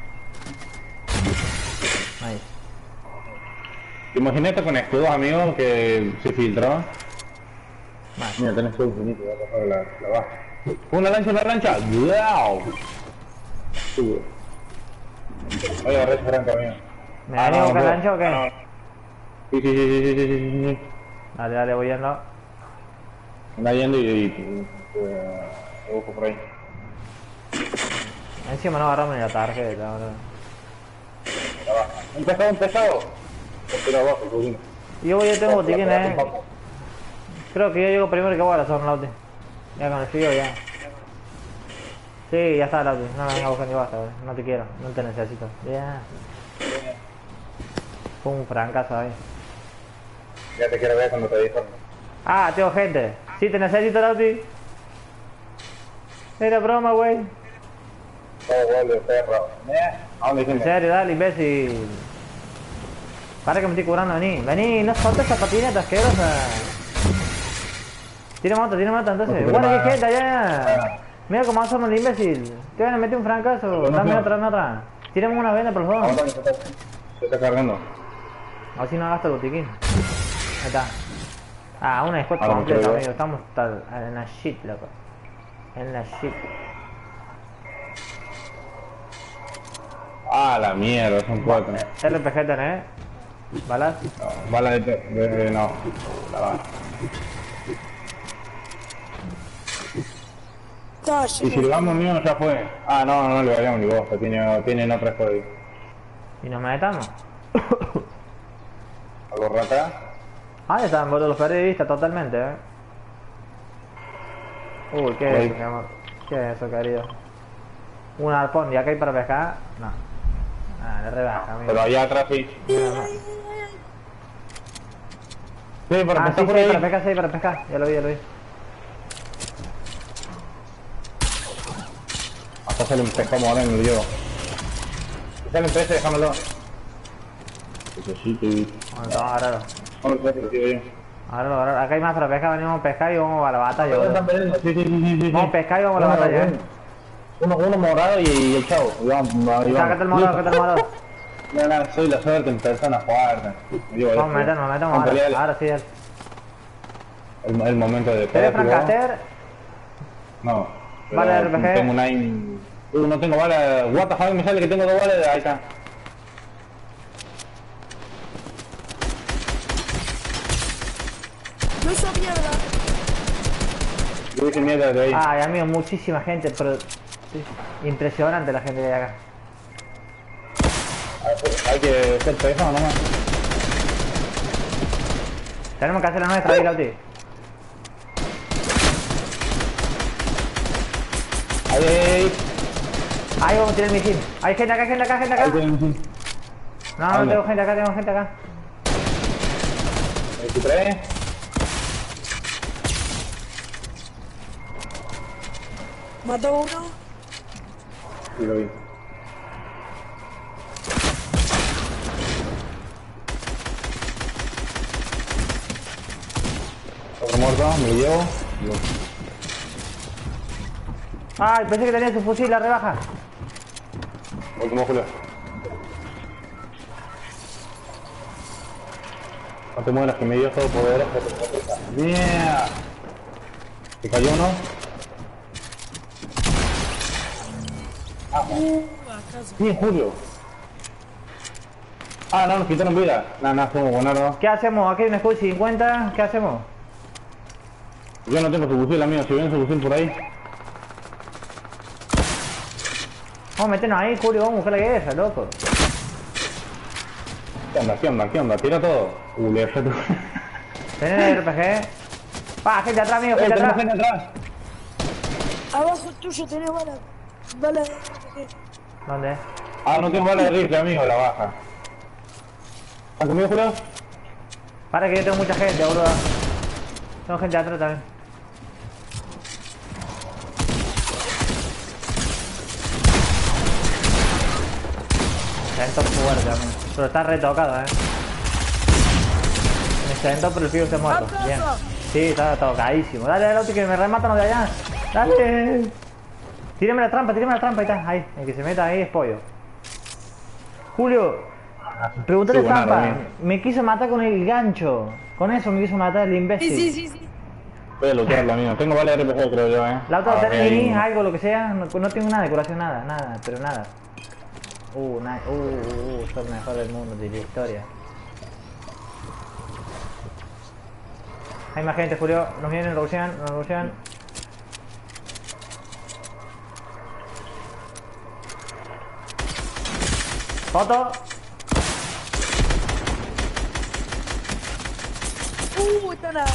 Ahí. ¿Te imaginaste con escudos, amigos, que se filtró? Vale. Mira, tenés escudo infinito, voy a coger la, la baja. Una lancha, una lancha. ¡Wow! Sube. Voy a agarrar ese franco, amigo. ¿Me Ah, venís a no, buscar no, lancha o qué? no. Sí, sí, sí, sí, sí, sí, sí, sí. Dale, dale, voy yendo. Anda yendo y, y, y eh, lo busco por ahí. Encima no agarramos ni la tarjeta, boludo. La baja. Un pescado, un pescado. Pero abajo, Rubino. Yo voy, yo tengo botiquín, eh. Creo que yo llego primero que vos a la zona, Lauti. Ya con el frío ya. Sí, ya está, Lauti. No me vengas a buscar ni basta, boludo. No te quiero, no te necesito. Ya. Fue un francazo ahí. Ya te quiero ver cuando te dijo. Ah, tengo gente. Sí, te necesito, Lauti. Era broma, güey. Todo vuelve, perro. ¿Eh? ¿A dónde En dijiste? serio, dale, imbécil. Para que me estoy curando, vení. Vení, no soltes esa patineta asquerosa. Tira moto, tira moto entonces. No, Guarda pero que más- gente allá. Mira cómo hacemos el imbécil. Te van a meter un francazo. No, Dame no. otra, dame otra. Tiremos una venda por los dos. Ahora que se está, se está cargando. Así no gasta el botiquín. Ahí está. Ah, una squad Ahora me completa, quedo yo. amigo. Estamos tal, en la shit, loco. En la shit. Ah, la mierda, son cuatro. R P G tenés. ¿Balas? No, bala de, de, de- no. La bala. Está Y si lleno. lo vamos mío ya fue. Ah, no, no le vayamos ni vos, que tiene, tienen otra squad. ¿Y nos metamos? ¿Algo rata? Ah, están boludo, los periodistas totalmente, eh. Uy, ¿qué es Ahí. eso, mi amor? ¿Qué es eso, querido? Un arpón, ¿y acá hay para pescar? No. Ah, le rebaja, amigo. Pero allá atrás sí. Sí, para Ah, sí, pescar sí, por ahí. para pescar, sí, para pescar. Ya lo vi, ya lo vi. Hasta sale un pescado ahora y me lo llevo. Si sale un pez, déjamelo. Eso sí, sí. Bueno, vamos a agarrarlo. Vamos a ver, tío, yo. Agarrarlo, agarrarlo. Acá hay más para pescar, venimos a pescar y vamos a la batalla, boludo. Están peleando, sí, sí, sí, sí, sí. Vamos a pescar y vamos a la Uno, batalla, eh. Uno, uno morado y, y el chavo. Y vamos, y vamos. Acá está el morado, acá está el morado. No, no, soy la suerte en persona fuerte. Me llevo Vamos a esto. meternos, metemos Vamos a ahora. pelear. Ahora sí, dale. El, el momento de ¿Tenés pelear, Francaster? No. pero Vale, R P G. Tengo una in... Uh, no tengo balas. What the fuck, me sale que tengo dos balas. Ahí está. No hizo mierda. Yo hice mierda de ahí. Ay, amigo, muchísima gente, pero... sí, impresionante la gente de acá. Hay que ser teléfono nomás. Tenemos que hacer la nuestra ahí, Lauti. Ahí, ahí, Ahí vamos a tirar el misil. Hay gente acá, gente acá, gente acá. ahí. Ahí No, no, ¿Dónde? tengo gente acá, tengo gente acá. veintitrés. Mató uno. Sí, lo vi. Otro muerto, me lo llevo. Ay, pensé que tenía su fusil, la rebaja. Último Julio. No te mueras, que me dio todo poder. ¡Mierda! ¿Te cayó uno? Uh, acá se- Bien, Julio. Ah, no, nos quitaron vida. Nada, nada, somos buenardos. ¿Qué hacemos? Aquí hay un escudo cincuenta. ¿Qué hacemos? Yo no tengo su fusil, amigo. Si ven su fusil por ahí. Vamos a meternos ahí, Julio. Vamos a buscar la guerra, loco. ¿Qué onda, qué onda, qué onda? Tira todo. Uh, le dejé tu... Tenés el R P G. Pa, gente atrás, amigo, ¡Eh, gente tenemos atrás. gente atrás! Abajo tuyo tenés balas. Balas de R P G. ¿Dónde? Ah, no tengo bala de rifle, amigo, la baja. ¿Están conmigo, Julio? Para que yo tengo mucha gente, boludo. Tengo gente atrás también. Sentó fuerte, amigo. Pero está retocado, eh. Me sentó, pero el pibe está muerto. ¡Atrás! Bien. Sí, está tocadísimo. Dale, dale, Oti, que me rematan los de allá. Dale. Tíreme la trampa, tíreme la trampa. Ahí está, ahí. El que se meta ahí es pollo. Julio, pregúntale Sí, buena, trampa. bien. Me quiso matar con el gancho. Con eso me quiso matar el imbécil. Sí, sí, sí, sí. Voy a lootearlo, amigo. Tengo bala de R P G, creo yo, eh. La otra Ah, tenés ahí. minis, algo, lo que sea. No, no tengo nada de curación, nada, nada, pero nada. Uh, na- uh, uh, uh, soy el mejor del mundo de la historia. Hay más gente, Julio. Nos vienen, nos rushean, nos rushean. Foto. Uh, está nada.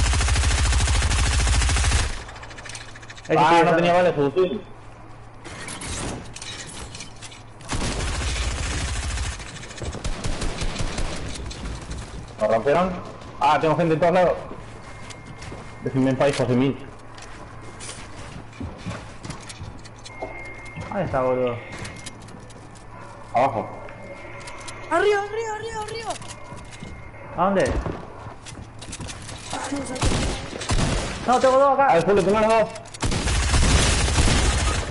Ese Ah, pibe no está- tenía bala de fusil. ¿Lo rompieron? Ah, tengo gente en todos lados. Déjenme en paz, hijos de mil. ¿Dónde está, boludo? Abajo. Arriba, arriba, arriba, arriba. ¿A dónde? Ah, no, saqué. No, tengo dos Ah, acá. el Julio, tengo los dos.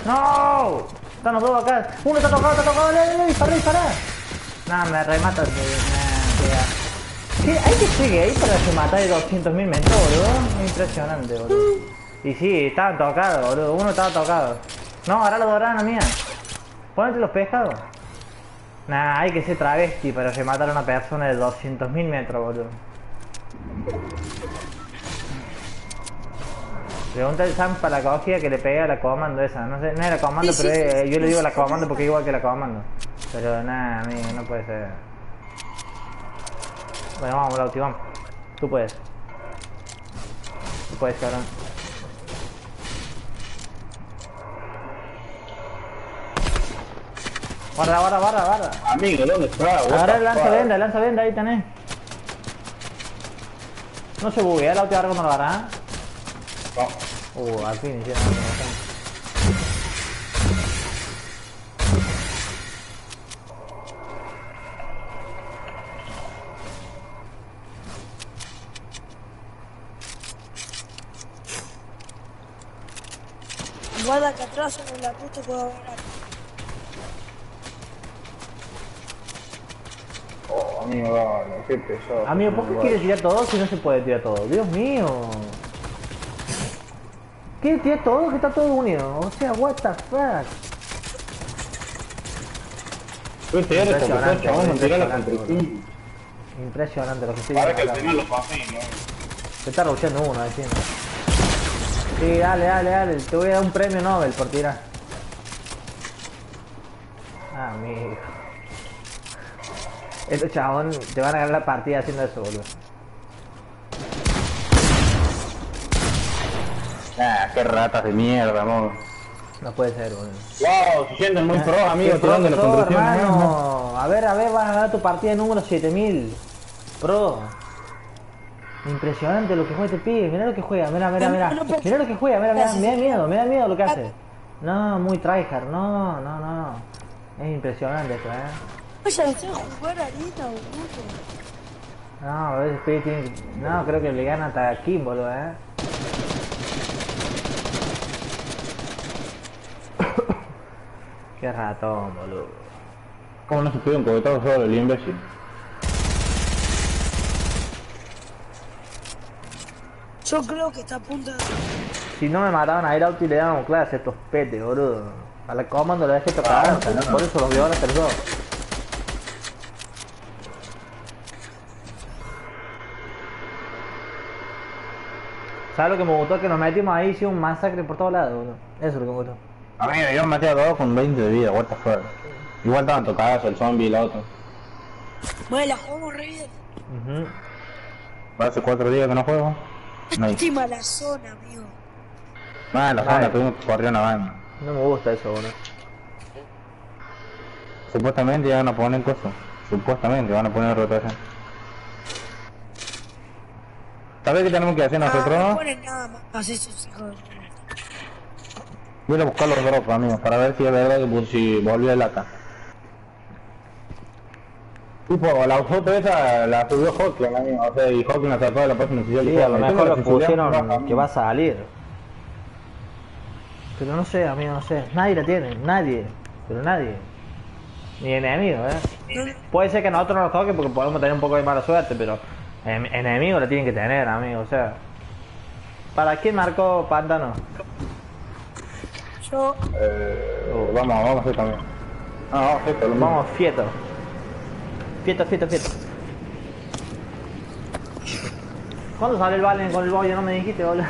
¡No! Están los dos acá. Uno está tocado, está tocado. ¡Dale, dale! ¡Dispará, dispará! Nah, me rematan. Nah, ¿qué? ¿Hay que llegue ahí para rematar de doscientos mil metros, boludo? Impresionante, boludo. Y sí, estaban tocados, boludo. Uno estaba tocado. No, ahora la dorana mía. Ponete los pescados. Nah, hay que ser travesti para rematar a una persona de doscientos mil metros, boludo. Pregunta el Sam para la cogida que le pegué a la comando esa. No sé, no era comando, Sí, pero sí, eh, sí, yo le sí, digo sí, la sí, comando sí. porque es igual que la comando. Pero nada, amigo, no puede ser. Bueno, vamos, Lauti, vamos. Tú puedes. Tú puedes, cabrón. Guarda, guarda, guarda, guarda. Amigo, ¿dónde está? What Agarra the el lanza fuck? venda, el lanza venda, ahí tenés. No se buguea, Lauti ahora cuando lo hará. No. Uh, al fin hicieron algo. Guarda que atrás en la puta puedo ver. Oh, amigo, dale, qué pesado. Amigo, ¿por qué quiere tirar todo si no se puede tirar todo? Dios mío. ¿Quiere tirar todo? Que está todo unido. O sea, what the fuck. Fuiste eres porque sos chabón, no tirá la Impresionante, construcción. Impresionante lo que estoy Ahora que viendo al acá. final lo pasé, ¿no? Se está rusheando uno, encima. Sí, dale, dale, dale. Te voy a dar un premio Nobel por tirar. Amigo. Estos chabón te van a ganar la partida haciendo eso, boludo. Ah, qué ratas de mierda, amor. No puede ser, boludo. Wow, se sienten muy pros, amigos, Qué pro tirando que la sos, construcción. hermano. A ver, a ver, vas a ganar tu partida número siete mil. Pro. Impresionante lo que juega este pibe. Mirá lo que juega, mirá, mirá, mirá. Mirá lo que juega, mirá, mirá. Me da miedo, me da miedo lo que hace. No, muy tryhard. No, no, no. Es impresionante esto, eh. Oye, no sé jugar ahorita, boludo. No, ese pibe tiene... No, creo que le gana hasta a Kim, boludo, eh. Qué ratón, boludo. ¿Cómo no se pide un cohetazo solo el imbécil? Yo creo que está a punto de... Si no me mataban a ir auto y le daban clase a estos petes, boludo. A la comando le dejé tocar, Ah, no, no. por eso los vio ahora los dos. ¿Sabes lo que me gustó? Que nos metimos ahí y hicimos un masacre por todos lados, boludo. Eso es lo que me gustó. Amigo, yo maté a dos con veinte de vida, what the fuck. Igual estaban tocados el zombie y el otro. Bueno, la jugamos re bien. Ujú. Hace cuatro días que no juego. No hay. Lástima la zona, amigo. Nada, en la Vale. zona tuvimos que correr una banda. No me gusta eso, boludo. Supuestamente ya van a poner cosas. Supuestamente van a poner rotación. ¿Sabes qué tenemos que hacer Ah, no nosotros? ponen nada más esos hijos de puta. Voy a ir a buscar los drops, amigos, para ver si es verdad que pues, si volvió el lata. Tipo, la foto esa la subió Hawkland, amigo. O sea, y Hawkland la sacó de la página oficial. Sí, de a lo Hawkland. mejor Esto lo es lo pusieron baja, que va a salir. Pero no sé, amigo, no sé. Nadie la tiene, nadie. Pero nadie. Ni enemigo, eh. No, no. Puede ser que a nosotros nos toque porque podemos tener un poco de mala suerte, pero en- enemigo la tienen que tener, amigo, o sea. ¿Para quién marcó Pantano? Yo, Eh, vamos, vamos a hacer también. Ah, vamos a hacer esto, lo mismo. Vamos, Fieto. Fieto, Fieto, Fieto. ¿Cuándo sale el Valen con el bollo? No me dijiste, boludo.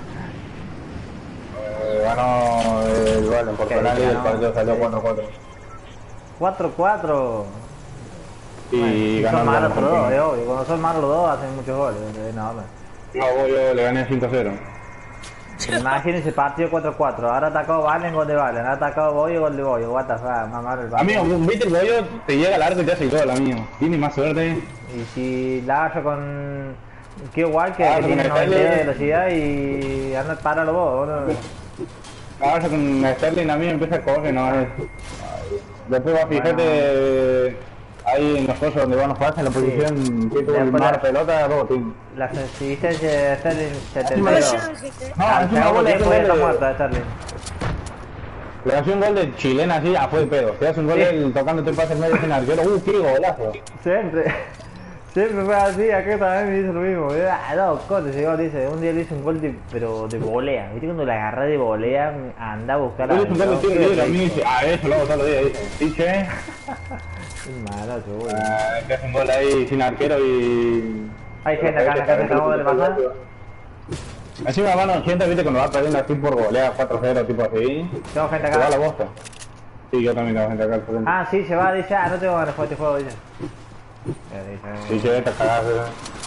Eh, ganó el Valen por Ok, penal y el ganó. partido salió cuatro cuatro. cuatro cuatro. Y ganó Son el malos Valen los por dos, penal. es obvio. Cuando son malos los dos hacen muchos goles. Es enorme. No, vos yo le gané cinco cero. Imagínense partido cuatro cuatro. Ahora atacó Valen, gol de Valen. Ahora atacó Bollo, gol de Bollo. What the fuck, mamar el Valen. Amigo, viste el bollo, te llega al arco y te hace el gol, amigo. Tiene más suerte. Y si la hago con Q Walker, Ah, que con tiene el noventa de Sterling. velocidad y anda para los vos, boludo. Ahora con Sterling a mí empieza a correr, no es. Después va a fijarte ahí en los cosas donde van los pases, en la posición que tuvo el Después mar la- pelota, dos team. La asistencia de Sterling pero setenta y dos. yo el G T No, Al es una segundo bola tiempo ya de está muerta Sterling. Le hace un gol de chilena así, ah, fue de pedo. Te hace un gol Sí. él tocándote el pase en medio sin arquero, uh, qué golazo. Siempre. Siempre fue así, acá también me dice lo mismo. Ah, no, corte, llegó, dice, un día le hice un gol de, pero de volea. ¿Viste cuando la agarré de volea? Anda a buscar Yo la le hice un gol de tiro libre, a mí dice, ah, eso lo hago todos los días, dice. Sí, che. Qué malo, che, güey. Ah, te hace un gol ahí sin arquero y... Hay gente acá en la casa que acabamos de pasar. Encima van ochenta, viste, cuando va perdiendo así por golea cuatro cero, tipo así. Tengo gente Se va a la acá. bosta. Sí, yo también tengo gente acá al frente. Ah, sí, se va, dice, ah, no tengo ganas de jugar este juego, dice. Ya, dice, Sí, che, te cagás. eh.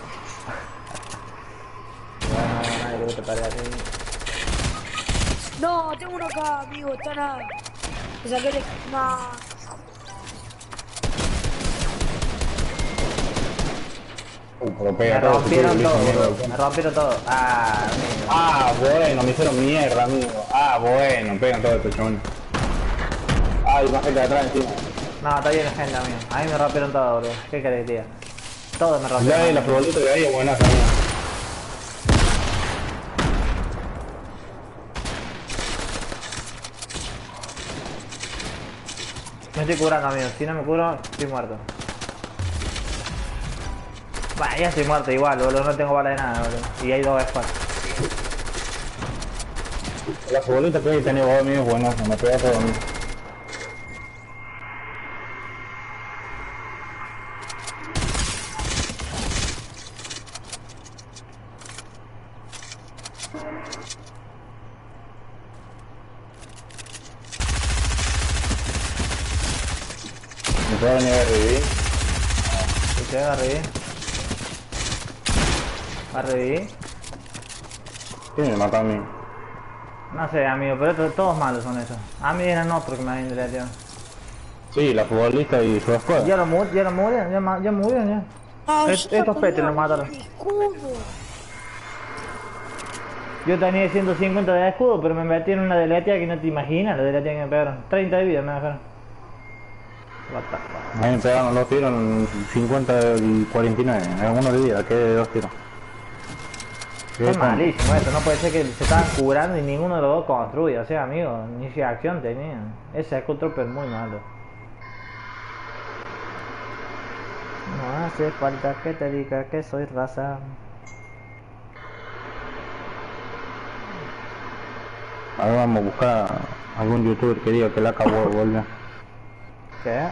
no, nadie que te pare así. No, tengo uno acá, amigo, está nada. Me saqué el... No. Uh, lo Me pega todo, rompieron sí, todo, listo, boludo. mierda. Me rompieron todo. Ah, amigo. Ah, bueno, me hicieron mierda, amigo. Ah, bueno, pegan todo estos chavales. Ah, hay más gente de atrás encima. No, está bien la gente, amigo. A mí me rompieron todo, boludo. ¿Qué querés que diga? Todo me Ya rompieron. la futbolita que hay es buena también. Me estoy curando, amigo. Si no me curo, estoy muerto. Bah, ya estoy muerto igual, boludo. No tengo bala de nada, boludo. Y hay dos squads. La futbolita que hay tenés vos, amigo, es buena. Me pega todo a mí. Me puede venir a revivir. Y se va a revivir. ¿Va a revivir? ¿Quién me mató a mí? No sé, amigo, pero estos- todos malos son esos. A mí eran otros que me habían deleteado. Sí, la futbolista y su escuadra. Ya lo murieron, ya lo murieron, ya, ma- ya murieron, ya. Ay, Est- estos petes los mataron. mi escudo. Yo tenía ciento cincuenta de escudo, pero me metí en una deletea que no te imaginas, la deletea que me pegaron. treinta de vida me dejaron. What the fuck. A mí me pegaron dos tiros en cincuenta y cuarenta y nueve. Algunos de vida, que de dos tiros. Fue Qué malísimo esto, no puede ser que se estaban curando y ninguno de los dos construye, o sea, amigo, ni si acción tenían. Ese Skull Trooper es muy malo. No hace falta que te diga que soy raza. Ahora vamos a buscar algún youtuber que diga que la acabó de volver. ¿Qué?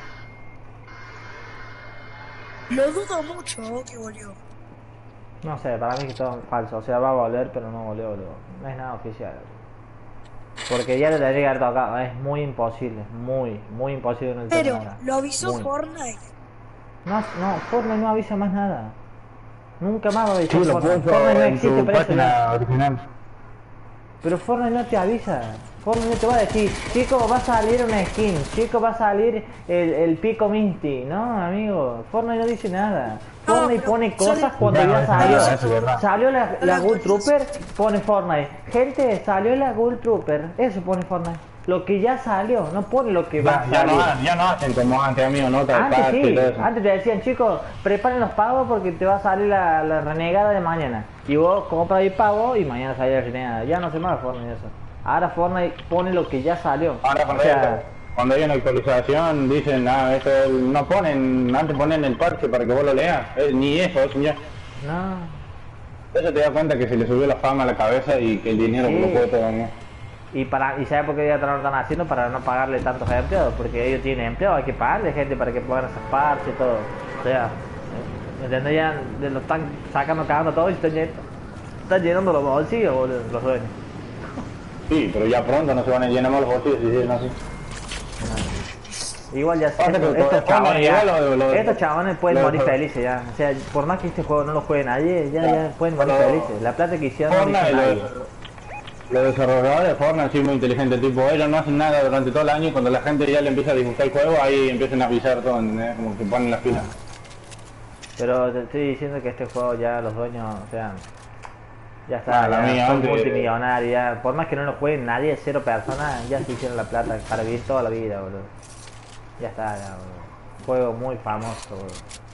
Lo dudo mucho que volvió. No sé, para mí que todo es falso, o sea, va a volver, pero no volvió, boludo. No es nada oficial. Porque ya le tendría que haber tocado, es muy imposible, muy, muy imposible en el Pero torneo. lo avisó Muy. Fortnite. No, no, Fortnite no avisa más nada. Nunca más va a Sí, avisar lo Fortnite. puso Fortnite no en existe su para eso ya. página original. Pero Fortnite no te avisa. Fortnite no te va a decir, chico, va a salir una skin, chico, va a salir el, el pico Misty. No, amigo, Fortnite no dice nada. No, Fortnite pero pone sale- cosas cuando Ya, ya no, salió. eso es verdad. Salió la, la La Ghoul Trooper, actualización. pone Fortnite. Gente, salió la Ghoul Trooper, eso pone Fortnite. Lo que ya salió, no pone lo que va Ya, a ya, salir. no, ha- ya no hacen como antes, amigo, nota de Antes parte y sí, todo eso. antes te decían, chicos, preparen los pavos porque te va a salir la, la renegada de mañana. Y vos compras ahí pavo y mañana sale la renegada. Ya no se más Fortnite eso. Ahora Fortnite pone lo que ya salió. Ahora O cuando, sea, hay, cuando hay una actualización dicen, ah, esto no ponen, antes ponen el parche para que vos lo leas. Eh, ni eso, eso ya. no. Eso te da cuenta que se le subió la fama a la cabeza y que el dinero Sí. lo puede todo, ¿no? Y para y sabe por qué ya lo están haciendo para no pagarle tantos empleados, porque ellos tienen empleados, hay que pagarle gente para que puedan hacer parches y todo. O sea, ¿me entendés? Ya de lo están sacando, cagando todo y están, llen- están llenando los bolsillos, boludo, los dueños. Sí, pero ya pronto no se van a llenar más los bolsillos si siguen así. Igual ya Pasa que estos, todo- estos todo chabones, ya- igual lo- lo- estos chabones pueden lo- morir lo- felices ya. O sea, por más que este juego no lo juegue nadie, ya, Ya. ya pueden morir Pero- felices. La plata que hicieron no Fortnite, dice nadie. los, los desarrolladores de Fortnite sí muy inteligentes, tipo, ellos no hacen nada durante todo el año y cuando la gente ya le empieza a disgustar el juego, ahí empiezan a avisar todo, ¿entendés? Como que ponen las pilas. Pero te estoy diciendo que este juego ya los dueños, o sea, ya está, Ah, la ya mía, son antes- multimillonarios, ya. Por más que no lo jueguen nadie, cero personas, ya se hicieron la plata para vivir toda la vida, boludo. Ya está, ya, boludo. Juego muy famoso, boludo.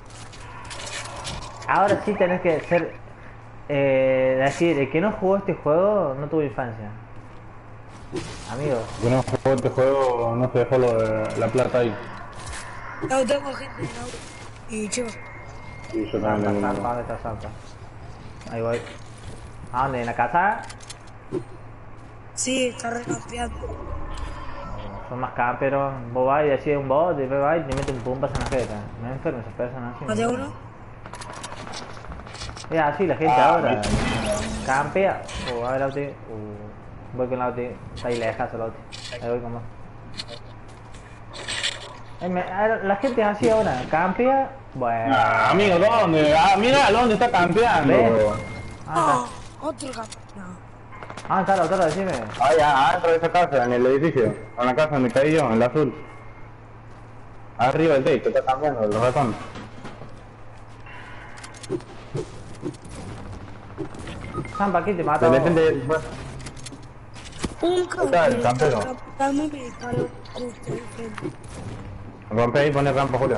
Ahora sí tenés que ser, eh, decir, el que no jugó este juego no tuvo infancia. Amigo. Yo no juego este juego, no se dejó lo de la plata ahí. No tengo gente en auto. Y yo. Y yo Salta, también. salta, ¿dónde está salta? Ahí voy. ¿A dónde? ¿En la casa? Sí, está recampeando. Son más camperos. Vos vas y decís un bot, y después vas y te mete un pumpas en la jeta. Me enfermo esas personas así. ¿Mate uno? Es así la gente Ah, ahora. Campea. O a ver, Lauti. Uh, voy con Lauti. Está ahí lejos, Lauti. Ahí voy con vos. Eh, me- a- La gente es así ahora. Campea. Bueno. Ah, amigo, ¿dónde? Ah, mira, ¿dónde está campeando? ¿Ves? Ah, Ah, otro campeón. No. ah, está, doctor, decime. Ah, ya, adentro de esa casa, en el edificio. En la casa donde caí yo, en el azul. Arriba del techo, está cambiando, los ratones. Zampa, aquí te mato. De repente, bueno, Un está el campeón. campero. También me disparó justo de frente. rompe ahí y pone rampa, Julio.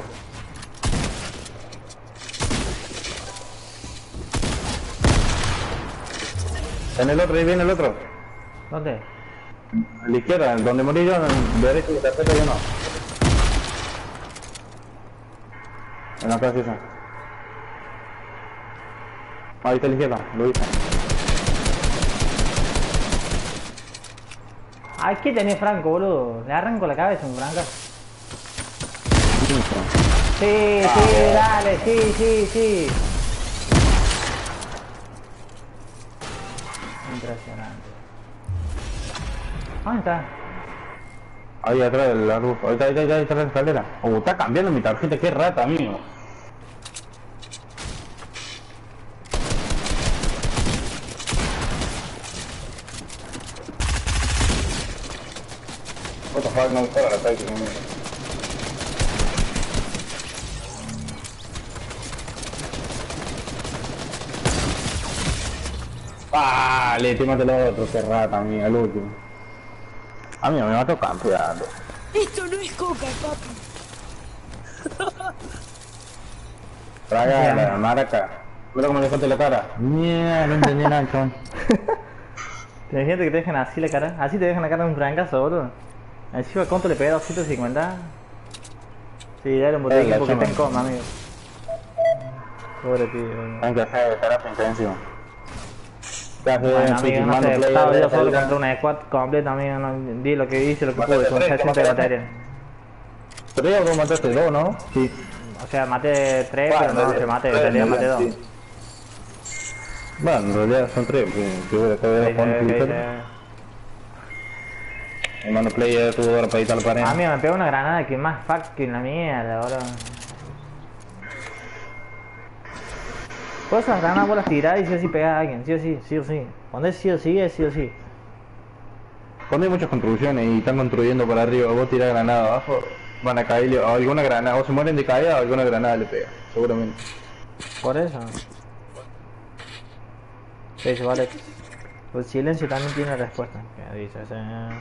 En el otro, ahí viene el otro. ¿Dónde? A la izquierda, donde morí yo, en derecho y tarjeta yo no. En la casa esa. Ahí está a la izquierda, lo hice. Ay, ¿qué tenés Franco, boludo? Le arranco la cabeza un Franco. Sí, sí, dale, sí, sí, sí. Impresionante. ¿Dónde está? Ahí atrás de la luz, ahí está, ahí está, ahí está, ahí está la escalera. Oh, está cambiando mi tarjeta, qué rata, amigo. What the fuck, no me jodas la táctica, amigo. Vale, te maté el otro, qué rata, amigo, el último. Amigo, me mató campeando. Esto no es coca, papi. Traga la maraca. Mira cómo le corté la cara. Mierda, no entendí nada, chaval. ¿Te imaginas que te dejan así la cara? Así te dejan la cara de un francazo, boludo. Encima, ¿cuánto le pega? ¿doscientos cincuenta? Sí, dale un botón Eh, la porque está en llama. coma, amigo. Pobre tío. boludo. Hay que hacer terapia intensiva. ¿Qué haces? Bueno, Estoy amigo, no filmando sé, play estaba de yo solo calidad. contra una squad completa, amigo. No, di lo que hice, lo que Mataste pude, con tres, sesenta de mataste batería. Tres o dos mataste dos, ¿no? Sí. O sea, maté tres, Bueno, pero no en se maté, en realidad, realidad maté dos. sí. Bueno, en realidad son tres, pues, que hubiera estado Sí, jugando sí, sí, Twitter. sí. Hermano player tuvo ahora para editar la pared. Ah, mira, me pegó una granada que más fucking la mierda, boludo. Vos esas granadas vos las tirás y sí o sí pegás a alguien, sí o sí, sí o sí. Cuando es sí o sí, es sí o sí. Cuando hay muchas construcciones y están construyendo para arriba, vos tirás granada abajo, van a caerle, o alguna granada, o se mueren de caída o alguna granada le pega, seguramente. Por eso. ¿Qué dice, vale? El silencio también tiene respuesta. ¿Qué dice ese?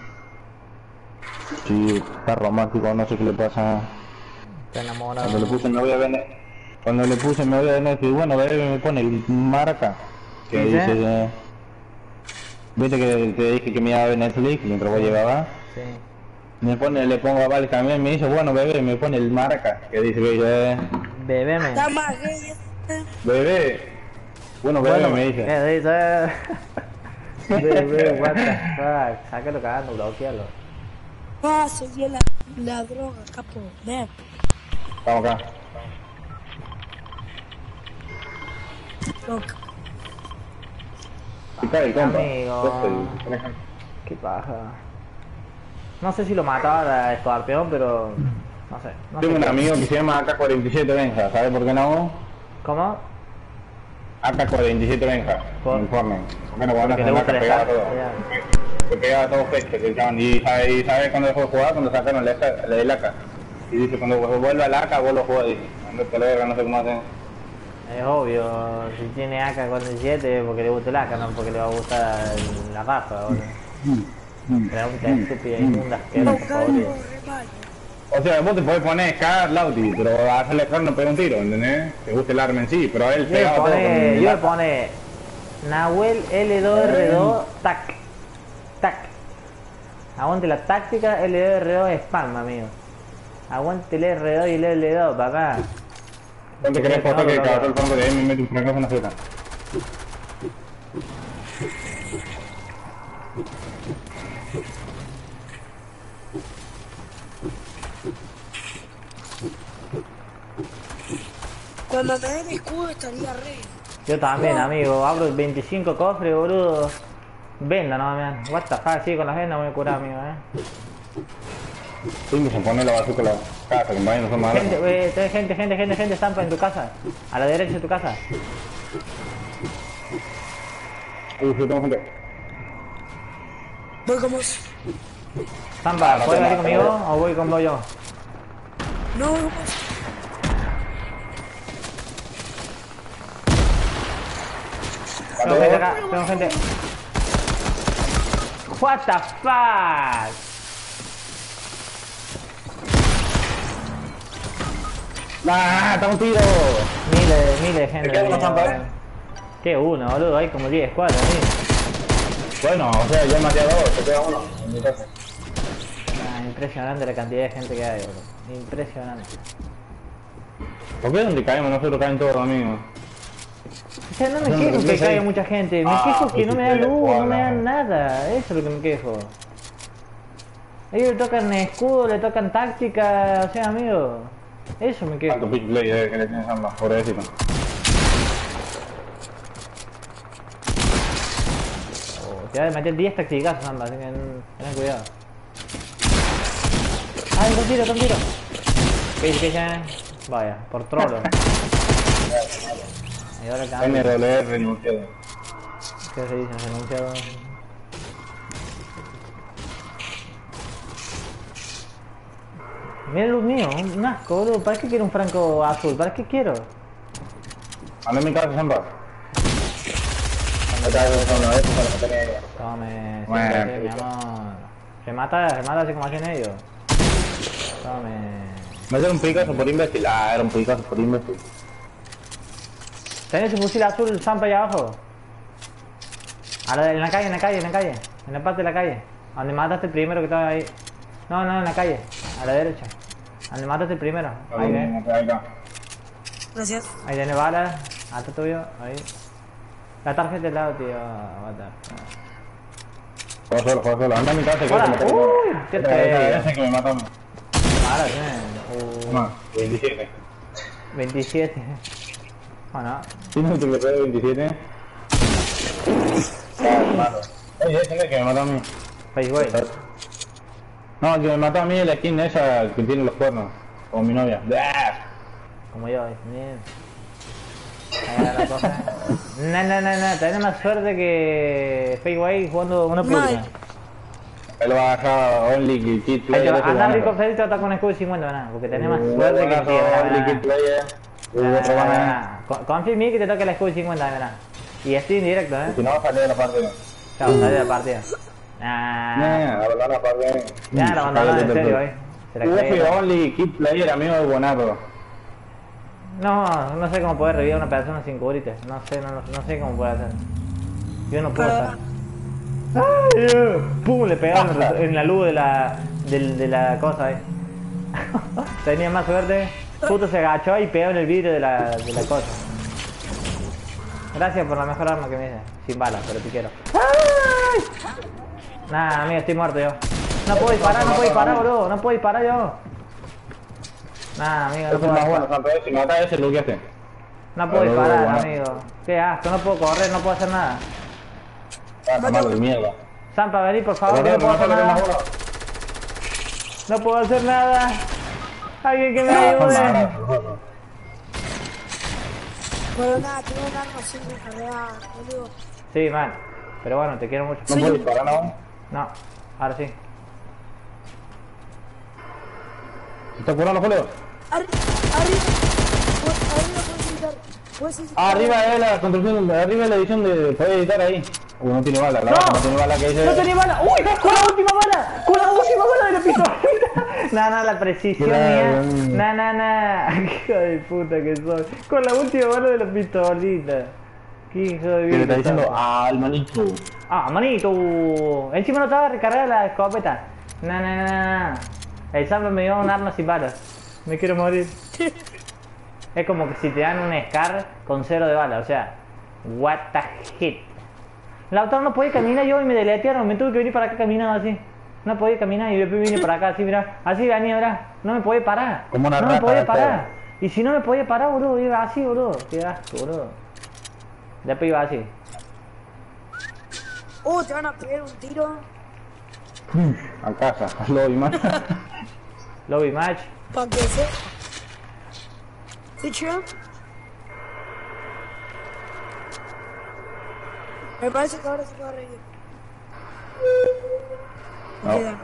Sí, está romántico, no sé qué le pasa. Está enamorado. Cuando le puse me voy a ver, cuando le puse me voy a ver, bueno, bebé me pone el maraca, que ¿Dice? dice, que- viste que te dije que me iba a ver Netflix mientras vos llegabas, Sí. me pone, le pongo a Val también, me dice, bueno bebé, me pone el maraca, que dice que eh, Bebeme. Está más gay este. bebé, bueno bebé Bueno, me dice, ¿qué dice? Bebé, what the fuck. Sácalo cagando, bloquealo. Ah, se dio la, la droga, capo. Ven. vamos acá. Loca. Y cae el compa. Amigo. Este, Qué paja. No sé si lo mataba a Escorpión, pero... No sé. No Tengo sé un qué- amigo que se llama A K cuarenta y siete Benja, ¿sabes por qué no? ¿Cómo? A K cuarenta y siete Benja, ¿Por? informe. Porque no van a Porque le hacer gusta que el pegaba Scar. todo. Ya. Que pegaba todo fecha, que estaban. Y sabe, y sabe cuando dejó de jugar, cuando sacaron la, la del A K. Y dice, cuando vuelva al A K, vos lo jugás, dice. Ando por la verga, no sé cómo hacen. Es obvio, si tiene A K cuarenta y siete porque le gusta el A K, no porque le va a gustar el- la raza, boludo. Pregunta estúpida, inmunda, asquerosa, Loca, podrida. no, re mal. O sea, vos te podés poner Scar, Lauti, pero a hacerle Scar no pega un tiro, ¿entendés? Te gusta el arma en sí, pero él Yo le pegaba todo con pone, el yo le A K. pone Nahuel L dos R dos, tac, tac. Aguante la táctica, L dos R dos spam, amigo. Aguante el R dos y el L dos, papá. ¿Dónde querés foto que cada todo el fondo de ahí me mete un fracaso en la Z? Cuando me den escudo estaría re. Yo también, amigo. Abro veinticinco cofres, boludo. Venda, no, man. What the fuck, sí, con las vendas voy a curar, amigo, eh. Sí, me se pone la bazooka en la casa, compañero, no son malos. Gente, eh, tenés gente, gente, gente, gente, Zampa en tu casa. A la derecha de tu casa. Uy, sí, tengo gente. Voy con vos. Zampa, no ¿puedes te venir mato, conmigo o voy con vos yo? No, voy con vos. Tengo gente acá, tengo gente. What the fuck? ¡Nah! ¡Está un tiro! Miles, miles de gente. ¿Te queda una amigo. Zampa, eh? ¿Qué uno, boludo? Hay como diez cuadros, amigo. Bueno, o sea, yo maté a dos, te queda uno en mi casa. Ah, impresionante la cantidad de gente que hay, boludo. Impresionante. ¿Por qué donde caemos nosotros caen todos, amigos? O sea, no me Hacemos quejo que replay caiga ahí. mucha gente, me Ah, quejo que no me dan luz, no me dan bueno. nada, eso es lo que me quejo. A ellos le tocan escudo, le tocan táctica, o sea, amigo, eso me quejo. ¿Cuánto pitch play eh, que le tienes a más? Pobrecito. Oh, te voy a meter diez tacticazos, Samba, así que ten cuidado. ¡Ay, con tiro, con tiro! ¿Qué dice que ya? Vaya, por trolo. Y ahora acá. N R L renunciado. ¿Qué se dice? Renunciado. Mira luz mío, un asco, boludo. ¿Para qué quiero un franco azul? ¿Para qué quiero? Anda en mi casa, Zampa. Anda acá, una vez para que tenga ella. Tome, Bueno, siéntate, mi listo. amor. Se mata, se mata así como hacen ellos. Tome. ¿Me un picazo por imbécil? Ah, era un picazo por imbécil. ¿Tenés un fusil azul, Zampa, ahí abajo? A la, en la calle, en la calle, en la calle. En la parte de la calle. Donde mataste el primero que estaba ahí. No, no, en la calle. A la derecha. Donde mataste el primero. Ahí ven. Ahí está. Gracias. Ahí tiene balas. Alto tuyo. Ahí. La tarjeta del lado, tío. What the fuck. Juega solo, juega solo. Anda en mi casa que Hola. se me Uy, cae. qué Ese feo. ese que me mata a mí. Balas, eh. Uh, No, veintisiete. veintisiete. Bueno. ¿Tienes tu P P de veintisiete? Ah, hermano. Oye, ese es el que me mató a mí. Faceway. No, el que me mató a mí es la skin esa que tiene los cuernos. Con mi novia. ¡Ah! Como yo, bien. Ahí va la cosa. No, no, no, no. Tenés más suerte que Faceway jugando una pública. Mal. Él lo va a dejar Only Kid Ahí te Player. va. ese Anda lo rico, gana. Freddy te va a estar con escudo de cincuenta, ¿verdad? Porque tenés más Uh, suerte que buenazo, el tío, ¿verdad? Only Kid ¿verdad? Player. Uh, otro Ah, gana. con- Confía en mí que te toque el escudo de cincuenta, ¿verdad? Y estoy en directo, ¿eh? Si no, sale de la partida. Chao, salí de la partida. Ah, Nah, abandonar la partida. ya la abandonaron en serio, ¿eh? Se la Uf, creyeron. Only Kid Player, amigo de buenazo. No, no sé cómo poder revivir a una persona sin cubrirte. No sé, no, no sé cómo puede hacer. Yo no puedo hacer. ¡Ay, Dios! ¡Pum! Le pegaron en la- en la luz de la, del- de la cosa ahí. Tenía más suerte. Justo se agachó y pegó en el vidrio de la, de la cosa. Gracias por la mejor arma que me dice. Sin balas, pero te quiero. ¡Ay! Nah, amigo, estoy muerto yo. No puedo disparar, no puedo disparar, boludo. No puedo disparar yo. Nah, amigo, no Ese es puedo más bueno, disparar. Santo. Si mata a ese, lo que hace. No puedo Ah, disparar, bueno. amigo. Qué asco, no puedo correr, no puedo hacer nada. Ah, está malo de mierda. Zampa, vení por favor, que no puedo hacer nada. No puedo hacer nada. Alguien que me ayude. Pero nada, tengo un arma sin recargar, boludo. Sí, man. Pero bueno, te quiero mucho. No puedo disparar, ¿no? No, ahora sí. ¿Está curando, Julio? Arri arriba. Pu- Arriba puedes gritar. Puedes gritar. Ah, arriba es la construcción, arriba es la edición de... Puedes editar ahí. Uh, no tiene bala, la ¡No! bala no tiene bala que dice... ¡No tenía bala! ¡Uy! ¡Con la última bala! ¡Con la última bala de la pistola! No, no, la precisión Claro. mía. No, no, no. Hijo de puta que soy. Con la última bala de la pistolita. ¿Qué hijo de Que le vida? está diciendo al manito. Ah, manito. Encima no estaba recargada la escopeta. No, no, no, no. El Samba me dio un arma sin balas. Me quiero morir. Es como que si te dan un Scar con cero de bala, o sea, what the hit. La otra no podía caminar yo y me deletearon, me tuve que venir para acá caminando así. No podía caminar y después vine para acá así, mirá. Así venía, mirá. No me podía parar. Como una no me rata podía de parar. Y si no me podía parar, boludo, iba así, boludo. Qué asco, boludo. Después iba así. Oh, te van a pegar un tiro. A casa, al lobby, man. Lobby match. Pa' que se... ¿Sí, chido? Me parece que ahora se va a reír. No. Queda.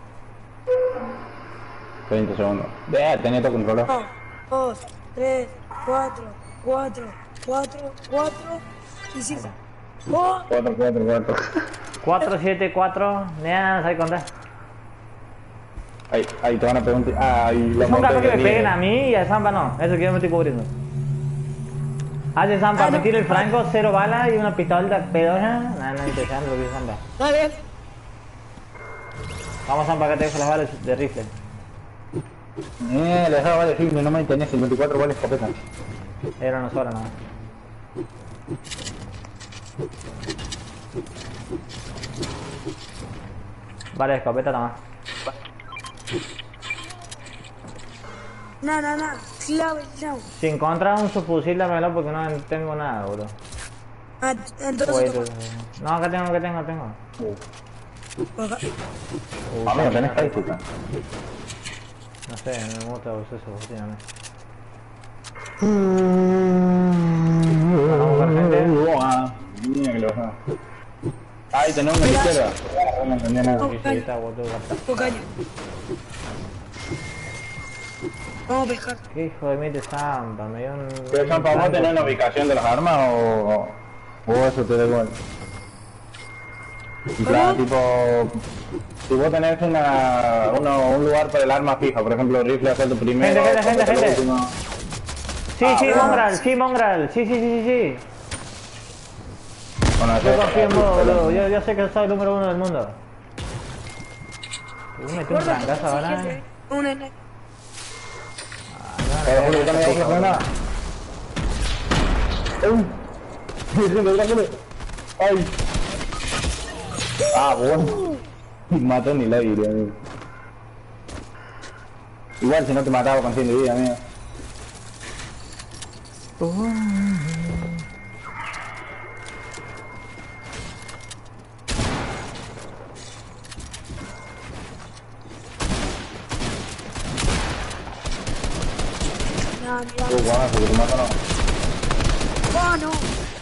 treinta segundos. Ya, tenía todo controlado. uno, dos, tres, cuatro, cuatro, cuatro, cuatro y cinco. ¡Oh! cuatro, cuatro, cuatro. cuatro, siete, cuatro. Ya no sabes contar. Ahí, ahí te van a preguntar. Ah, ahí la Son casos que me montaña peguen libre. a mí y a Zampa no. Eso que yo me estoy cubriendo. Hace Zampa, Ah, me no. tiro el franco, cero balas y una pistola pedosa. Nada, no, interesante lo que es Zampa. Dale. Vamos Zampa, acá te dejo las balas de rifle. Eh, le dejaba vale rifle, no me tenía cincuenta y cuatro balas escopeta. Era una sola nada. Vale, escopeta nomás. No, no, no. Clave, no. Si encontras un subfusil, dámelo porque no tengo nada, bro. Ah, entonces... Oye, toma. tú- no, acá tengo, acá tengo, tengo. Acá. Uh, Amigo, tenés no sé. táctica. No sé, no me gusta usar ese fusil a mí. Vamos a buscar gente. Ah, mira que lo bajaba. Ahí tenés una a la izquierda. No entendía nada. Sí, sí, está boludo, está. Tocaño. Vamos a pescar. ¿Qué hijo de mí de Zampa? Me dio un... ¿Pero son para vos tener la ubicación de las armas o, o eso te da igual? En plan, tipo, si vos tenés una, una, un lugar para el arma fija, por ejemplo, rifle asalto primero, Gente, gente, escopeta gente, lo último. Sí, Ah, sí, bueno. Mongral, sí, Mongral. Sí, sí, sí, sí, sí. Bueno, Yo eso- confío en vos, boludo. Yo, yo sé que soy el número uno del mundo. Uh, metí un trancazo ahora. eh. Un N. Pero, Julio, yo no me dejo nada. ¡Uy! ¡Rifle, rifle! ¡Ay! Ah, bueno. Mató ni la vida, amigo. Igual si no te mataba con cien de vida, amigo. No, mira. Uh, guanazo, que te mataron. ¡Oh, no!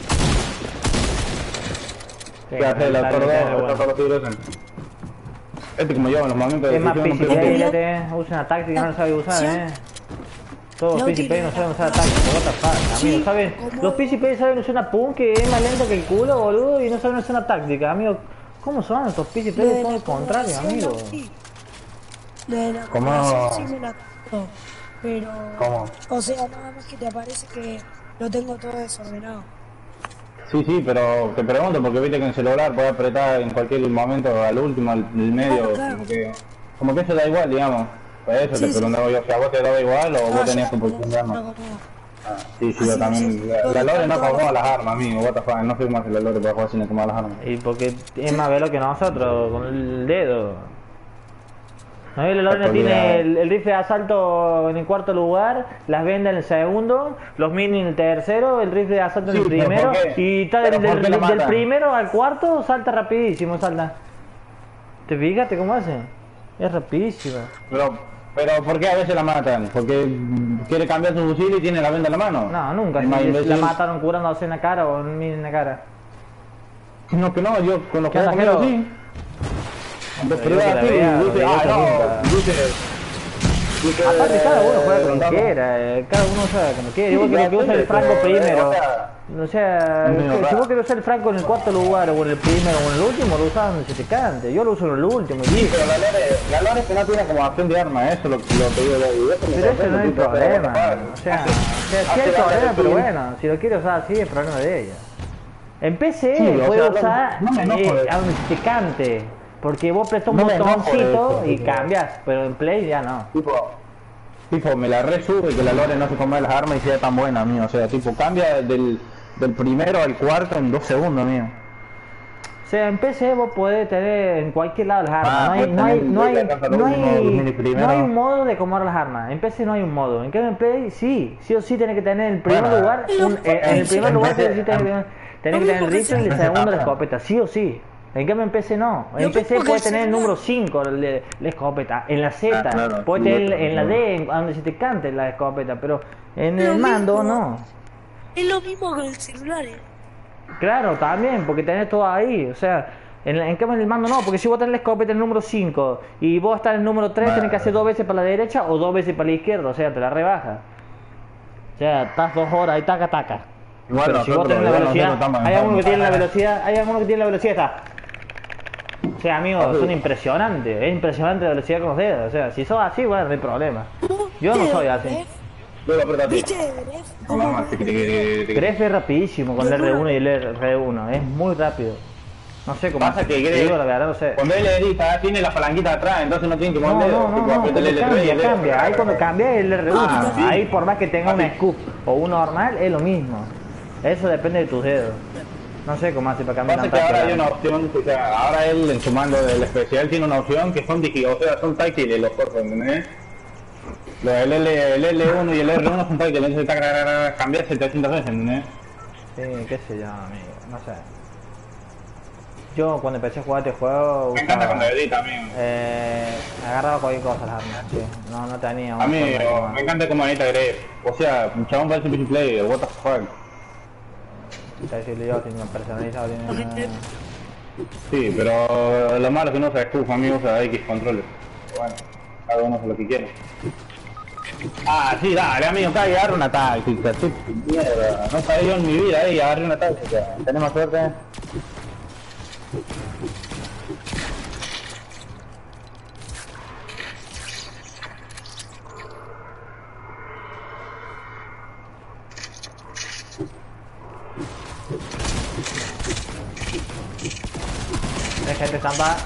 Sí, ¿Qué hace el dale, autor dale, dos? bueno. El autor dos tigres. Este como yo en los momentos de Es más decisión, P no C pregunto. P, usa una táctica, no la sabe usar, Sí. eh. Todos los No P C P tiene no saben usar nada. táctica, what the fuck, Sí, amigo, ¿saben? ¿cómo? Los P C P saben usar una punk que es más lenta que el culo, boludo, y no saben usar una táctica, amigo. ¿Cómo son estos P C P? Lo de Son la el contrario, acumulación, amigo. sí. Lo de la ¿Cómo? acumulación sí me la no, pero... ¿Cómo? O sea, nada más que te aparece que lo tengo todo desordenado. Sí, sí, pero te pregunto porque viste que en el celular puedes apretar en cualquier momento al último, al del medio, Claro, claro. como que como que eso da igual, digamos. Pues eso Sí, te sí. preguntaba yo, si a vos te daba igual o Ah, vos tenías yo tu la posición de arma. acomodo, la acomodo. Ah, sí, sí, yo Así, también. sí. La, la Todo- Lore no todo- acomoda las armas, amigo, what the fuck, no soy más que la Lore para jugar sin acomodar las armas. Y porque es más velo que nosotros, con el dedo. No, el Lorena Casualidad. tiene el, el rifle de asalto en el cuarto lugar, las vende en el segundo, los mini en el tercero, el rifle de asalto en Sí, el pero primero, ¿por qué? y está ¿Pero del, por qué del- la del matan? primero al cuarto salta rapidísimo, salta. ¿Te fijaste cómo hace? Es rapidísima. Pero, pero ¿por qué a veces la matan? Porque mm, quiere cambiar su fusil y tiene la venda en la mano. No, nunca, Es más si la imbécil. mataron curándose en la cara o en, en la cara. No, que no, yo con los ¿Qué que he onda, comido Jero? sí. Pero Pero yo que la así, vea, dice, yo ah, que no, nunca. dice, dice, Aparte cada uno juega como eh, quiera, eh, cada uno juega como quiera. Sí, Yo creo que ya usa el sé, franco pero, eh, primero. o sea, O sea, es medio que- si raro. vos querés usar el franco en el cuarto lugar o en el primero o en el último, lo usas donde se te cante. Yo lo uso en el último y Sí, listo. pero la Lore, la Lore es que no tiene como acción de arma, eso es lo, lo que digo yo. Y eso me Pero ese sorprende, no es el tipo, problema. pero, O sea, o sea, sí hace hay daño problema, al pero tuyo. bueno, si lo quiere usar así es problema de ella. En P C Sí, o puedes sea, usar no me enojo eh, de- a donde se te cante. Porque vos prestas un No me enojo de botoncito eso, y tipo. cambias, pero en Play ya no. Tipo, tipo, me la resube que la Lore no se come las armas y sea tan buena, amigo. O sea, tipo, cambia del, del primero al cuarto en dos segundos, amigo. O sea, en P C vos podés tener en cualquier lado las armas. Ah, no hay, puedes no hay, tener no hay, la casa no último, los mini hay, primero. no hay un modo de acomodar las armas. En P C no hay un modo. En cambio en Play sí, sí o sí tenés que tener en el primer Bueno, lugar, un- eh, en el primer en lugar P C, sí tenés que tener, tenés que tener el rifle y el segundo la escopeta, sí o sí. En cambio en P C no. En Lo P C mismo que puedes el tener el número celular. cinco la, la escopeta, en la Z, Ah, claro, puedes sí, tener otro, en la claro. D, en- a donde se te cante la escopeta, pero en Lo el mando mismo. no. Es lo mismo con el celular. eh. Claro, también, porque tenés todo ahí, o sea, en, la- en cambio en el mando no, porque si vos tenés la escopeta en el número cinco y vos estás en el número tres, Bueno. tenés que hacer dos veces para la derecha o dos veces para la izquierda, o sea, te la rebaja. O sea, estás dos horas ahí, taca, taca. Igual Pero si vos nosotros, tenés la igual velocidad, nosotros estamos hay alguno que tiene la en- velocidad, hay alguno que tiene la velocidad, está. O sea, amigos, Así. son impresionantes, es impresionante la velocidad con los dedos, o sea, si sos así, bueno, no hay problema. Yo no soy así. Luego apretate. ¿Viste Gref? No, ¿Cómo mamá, te- te- te- te- te- Gref es rapidísimo con el R uno y el R uno, es muy rápido. No sé cómo Pasa hace, que te Gref- digo la verdad, no sé. Cuando él edita, tiene la palanquita atrás, entonces no tiene que No, mover el dedo. no, no, tipo, no, aprieta el cuando L tres y cambia, el dedo. cambia. Ahí cuando cambia el R uno, Ah, sí. ahí por más que tenga una Así. scoop o uno normal, es lo mismo. Eso depende de tus dedos. No sé cómo hace para cambiar Pasa tan que ahora hay rápido. una opción, o sea, ahora él en su mando del especial tiene una opción que son digi, o sea, son táctiles los cortos, ¿entendés? Los, el, L, el L uno y el R uno son táctiles, entonces está cambiar setecientas veces, ¿entendés? Sí, qué sé yo, amigo, no sé. Yo cuando empecé a jugar este juego Me encanta usaba, cuando edita, amigo. eh, agarraba cualquier cosa las armas, sí. No, no tenía una A mí forma de oh, tomar. me encanta como edita Gref. O sea, un chabón parece P C Player, what the fuck. Está decirle yo, tiene personalizado, tiene una... Sí, pero lo malo es que no se escufa, amigo, o sea, X controles. Bueno, cada uno hace lo que quiere. Ah, sí, dale, amigo, acá y agarra una táctica, sí, mierda. No sabía yo en mi vida, eh, y agarré una táctica. Tenemos suerte. Hay gente zampa.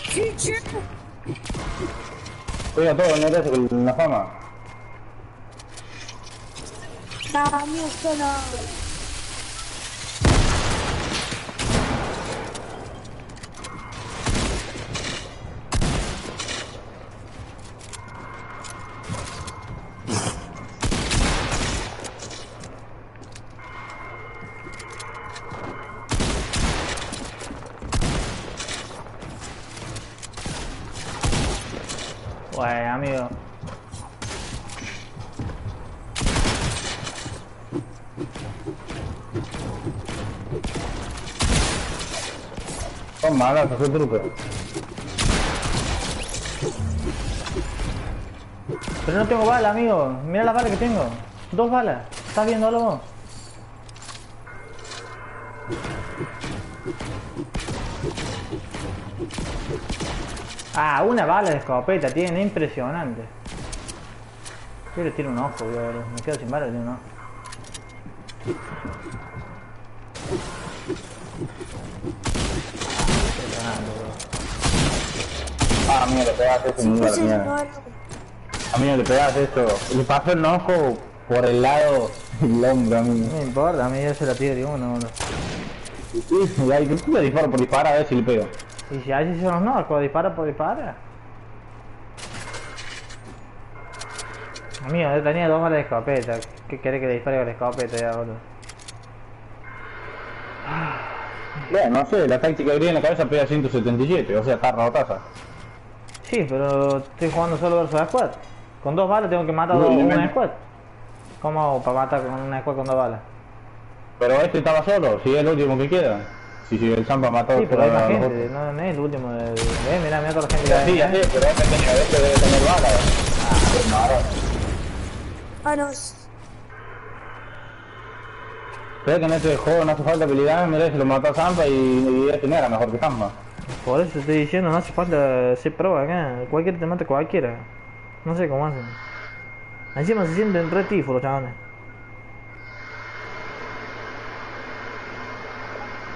Cuida todo, no te hace con la fama. No, mío, esto no. Bueno, amigo. Son malas, hacer truco. Pero no tengo bala, amigo. Mira las balas que tengo. Dos balas. ¿Estás viéndolo vos? Ah, una bala de escopeta tiene, impresionante. Yo le tiro un ojo, voy a ver. Me quedo sin bala, le tiro un ojo. Impresionante, bro. Ah, amigo, le pegaste eso, Si mierda, fuese mierda. no, Amigo, le pegaste eso. Le pasó el ojo por el lado del hombro, amigo. No me importa, a mí yo se la tiro de uno, bro. Sí, y ahí tú le disparo por disparar a ver si le pego. Y si hay son los narcos, dispara por dispara. Amigo, yo tenía dos balas de escopeta. ¿Qué querés que le dispare con la escopeta ya, boludo? Bueno, no sé, la táctica que tiene en la cabeza pega ciento setenta y siete, o sea, está rotaza. Sí, pero estoy jugando solo versus squad. Con dos balas tengo que matar a Uy, una menos. squad. ¿Cómo hago para matar con una squad con dos balas? Pero este estaba solo, si es el último que queda. Si, si el Zampa mató Sí, pero hay a más los gente, otros. no, no es el último de... Eh, mirá, mirá toda la gente que hay. Sí, ya sé, pero este, tenía, este debe tener balas. Ah, no, ah, no. s- creo que en este juego no hace falta habilidad, mirá, se lo mató a Zampa y, y este no era mejor que Zampa. Por eso estoy diciendo, no hace falta ser pro acá. Cualquiera te mata a cualquiera. No sé cómo hacen. Encima se sienten re tifos los chavales.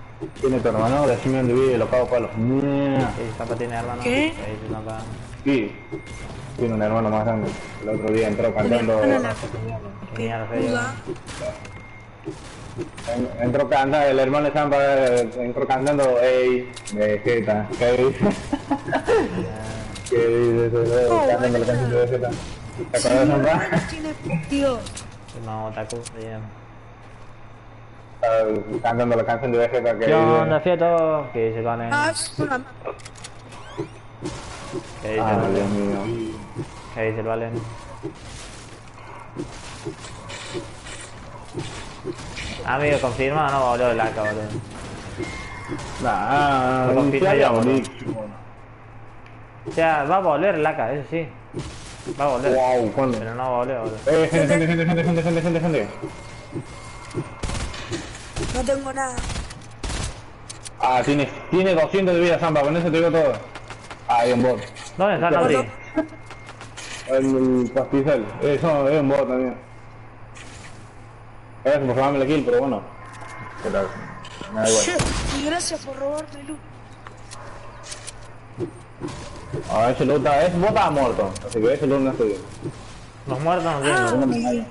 Tiene tu hermano, decime dónde vive, lo cago para los mierda. Sí, Zampa tiene hermano. ¿Qué? Sí, sí, Zampa. Sí, tiene un hermano más grande. El otro día entró Mi cantando. hermana la Mierda, feo. peluda. en- Entró cantando, el hermano de Zampa eh, entró cantando, ey, Vegeta, ¿qué dice? ¿Qué dice ese Oh, cantando la canción de Vegeta? ¿Te acuerdas de Mi Zampa? hermana tiene Dios. No, Otaku, bien. Estaba cantando la canción de Vegeta que ¿Qué onda, dice... Fieto? ¿Qué dice Valen? Ah, es una... ¿Qué dice el Ah, Dios Valen? mío. ¿Qué dice el Valen? Amigo, confirma o no volvió el A K, boludo. Nah, Lo confirmo ya yo, volví. O sea, va a volver el A K, eso sí. Va a volver. Wow, ¿cuándo? Pero no volvió, boludo. Eh, gente, gente, gente, gente, gente, gente, gente, gente. No tengo nada. Ah, tiene, tiene doscientos de vida, Zampa, con eso te digo todo. Ah, hay un bot. ¿Dónde está Nori? El, el pastizal. Eso es un bot también. Es por robarme la kill, pero bueno. ¿Qué tal? Me da igual. Y gracias por robarme luz. Ah, ese loot está, ese bot estaba muerto. Así que ese loot no estoy bien. Los muertos no Ah, tienen. No me engañas.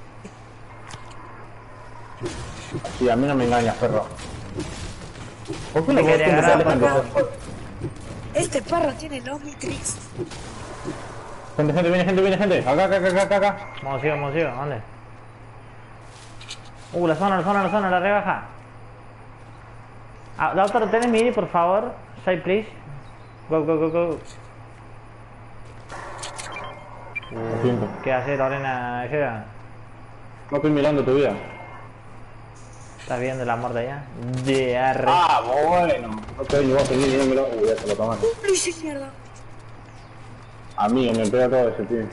Sí, a mí no me engañas, perro. ¿Por qué Te los bots quería siempre agarrar te alejan de por vos? este perro tiene el Omnitrix. Gente, gente, viene gente, viene gente. Acá, acá, acá, acá, acá. Vamos, sigo, vamos, sigo. ¿Dónde? Uh, la zona, la zona, la zona, la rebaja. Ah, doctor, ¿tenés mini, por favor? Side, please. Go, go, go, go. Lo siento. ¿Qué hace, Lorena? Llega. No estoy mirando tu vida. ¿Estás viendo la muerte allá? De arre. Ah, bueno. Ok, yo voy a seguir viéndolo. Uy, ya se lo toman. Uh, lo hice mierda. Amigo, me pega todo ese tío.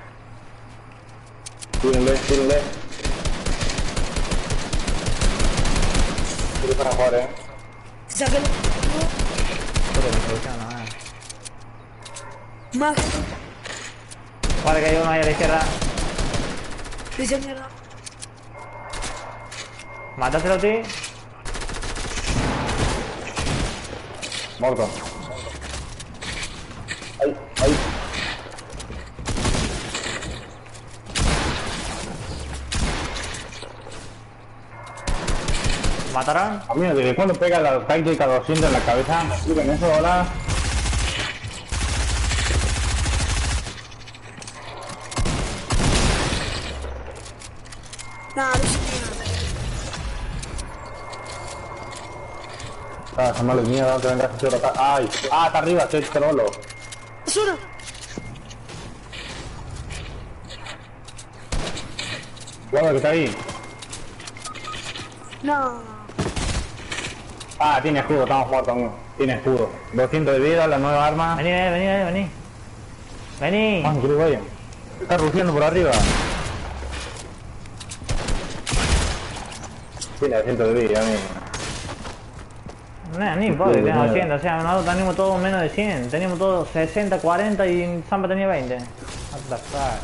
Tírenle, tírenle. Tiro para jugar, eh. Saqué el... Puro que me produjeron, no, eh. Más. Vale, que hay uno ahí a la izquierda. Lo hice mierda. Mátáselo a ti. Muerto. Ahí, ahí. ¿Mataron? Amigo, ¿desde cuándo pega la táctica doscientos en la cabeza? ¿Me explican eso, hola? Nah, lo hice mierda. Ah, se malo de mierda, no te vengas a hacer acá. Ay, ah, está arriba, che, trolo. Es uno. Guarda que está ahí. No. Ah, tiene escudo, estamos muertos, amigo. Tiene escudo. doscientos de vida, la nueva arma. Vení, vení, vení, vení. Vení. Man, quiero vaya. Está rugiendo por arriba. Tiene doscientos de vida, amigo. No, ni importa que Uy, tenga mierda. ochenta, o sea, nosotros teníamos todos menos de cien, teníamos todos sesenta, cuarenta y Zampa tenía veinte. What the fuck.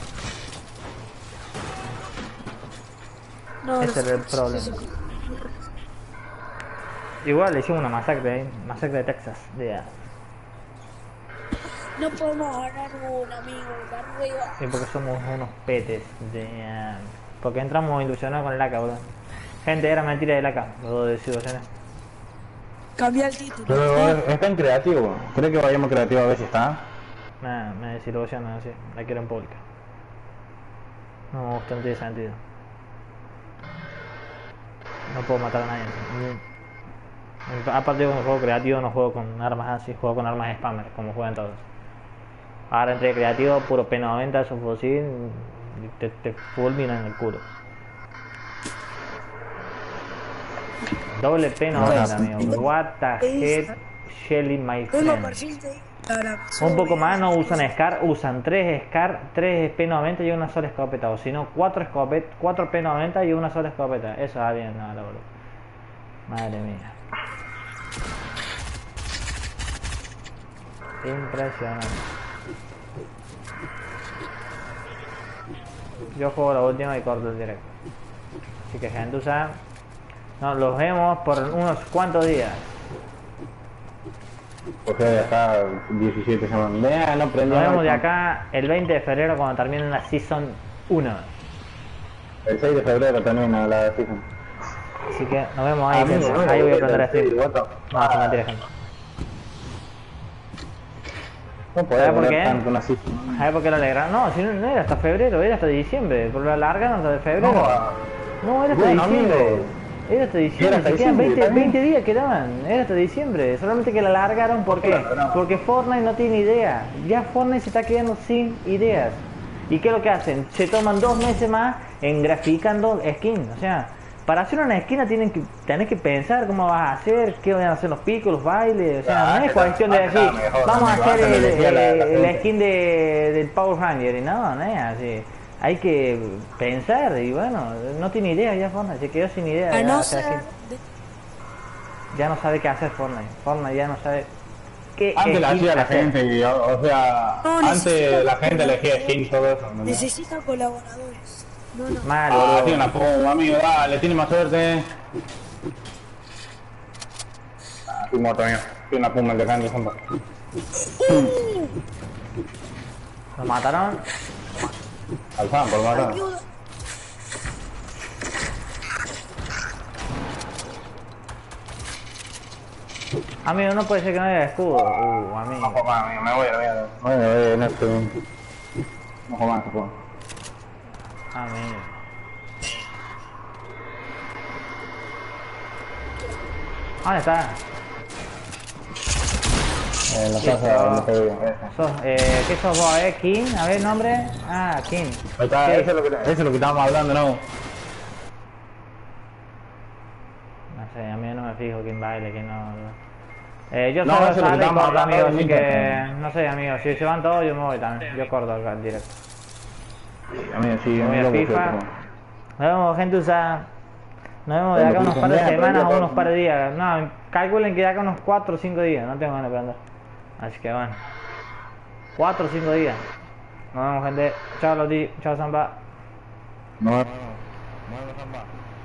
No, Ese no. era el problema. Igual le hicimos una masacre ahí, masacre de Texas, yeah. No podemos ganar un amigo. La rueda. Sí, porque somos unos petes, damn. Porque entramos ilusionados con el A K, boludo. Gente, era mentira del A K, los dos de situaciones. Cambia el título. Pero eh, está en creativo. ¿Cree que vayamos creativo a ver si está? Nah, me desilusiona así, la quiero en pública. No me gusta, no tiene sentido. No puedo matar a nadie. Ni- Aparte de un juego creativo, no juego con armas así, juego con armas spammer, como juegan todos. Ahora entre creativo, puro P noventa, esos fusil, y te, te fulminan el culo. Doble P noventa, amigo. What the heck, Shelly, my Tengo friend. perfil de Instagram. Un poco más, no usan SCAR, usan tres SCAR, tres P noventa y una sola escopeta, o si no, cuatro escopet, cuatro P noventa y una sola escopeta. Eso va bien, no, la boludo. Madre mía. Impresionante. Yo juego la última y corto el directo. Así que gente, usa. Nos los vemos por unos cuantos días. O sea, de acá diecisiete semanas. Vea, no prendió. Nos vemos de nada. acá el veinte de febrero cuando termine la Season uno. El seis de febrero termina la season. Así que nos vemos ahí, Amigo, gente. amigo, Ahí voy a el aprender a seis, stream. what the- No, es mentira, gente. No podés ¿Sabes por poner qué? tanto una season. ¿Sabes por qué lo alegraron? No, si no, no era hasta febrero, era hasta diciembre. Pero lo alargaron hasta de febrero. No, No, era hasta bueno, diciembre. amigo. Era hasta Era diciembre. hasta Se quedan diciembre, veinte, también. veinte días quedaban. Era hasta diciembre. Solamente que la alargaron, ¿por qué? No. Porque Fortnite no tiene idea. Ya Fortnite se está quedando sin ideas. ¿Y qué es lo que hacen? Se toman dos meses más en graficando skins. O sea, para hacer una esquina tienen que, tenés que pensar cómo vas a hacer, qué van a hacer los picos, los bailes. O sea, Ah, no es que cuestión de está- decir, está mejor, vamos a amigo, hacer antes el, le decía la- la el- el gente. skin de, del Power Ranger. Y no, no es así. Hay que pensar y bueno, no tiene idea ya Fortnite, se quedó sin idea. A ya, no o sea, ser que ya no sabe qué hacer Fortnite. Fortnite ya no sabe qué Antes la skin hacía la hacer. gente, y, o, o sea, No, antes necesita- la gente elegía skins y todo eso. ¿no? necesita colaboradores. No, no. Mal, Ah, boludo. tiene una puma, amigo, dale, tiene más suerte. Ah, estoy muerto, amigo. Tiene una puma el de Candy, compa. ¿Lo mataron? Alzan, por matar. Ayuda. Amigo, no puede ser que no haya escudo. Uh, amigo. No juego más, amigo, me voy a la mierda. Me voy, me voy, no estoy. No juego más, no juego. Amigo. ¿Dónde está? En la Sí, casa, pero- no te digo, esa. Sos, eh, ¿Qué sos vos, eh? ¿King? A ver, nombre. Ah, King. Ahí está, ¿Qué? eso es lo que, eso es lo que estábamos hablando, ¿no? No sé, a mí no me fijo quién baile, quién no. no. Eh, yo No, solo eso es lo que sale y estamos corto, hablando amigo, en así que internet. no sé, amigo, si se van todos yo me voy también. Yo corto acá en directo. Amigo, sí, Me voy amigo, a loco, FIFA. sí, Nos vemos, gente usada. Nos vemos de acá Bueno, unos par de pues, semanas ya, o unos ya, par de días. No, calculen que de acá unos cuatro o cinco días. No tengo ganas de andar. Así que bueno. cuatro o cinco días. Nos vemos, gente. Chao, Loti. Chao, Zampa. No, no, no, no, no, no, no.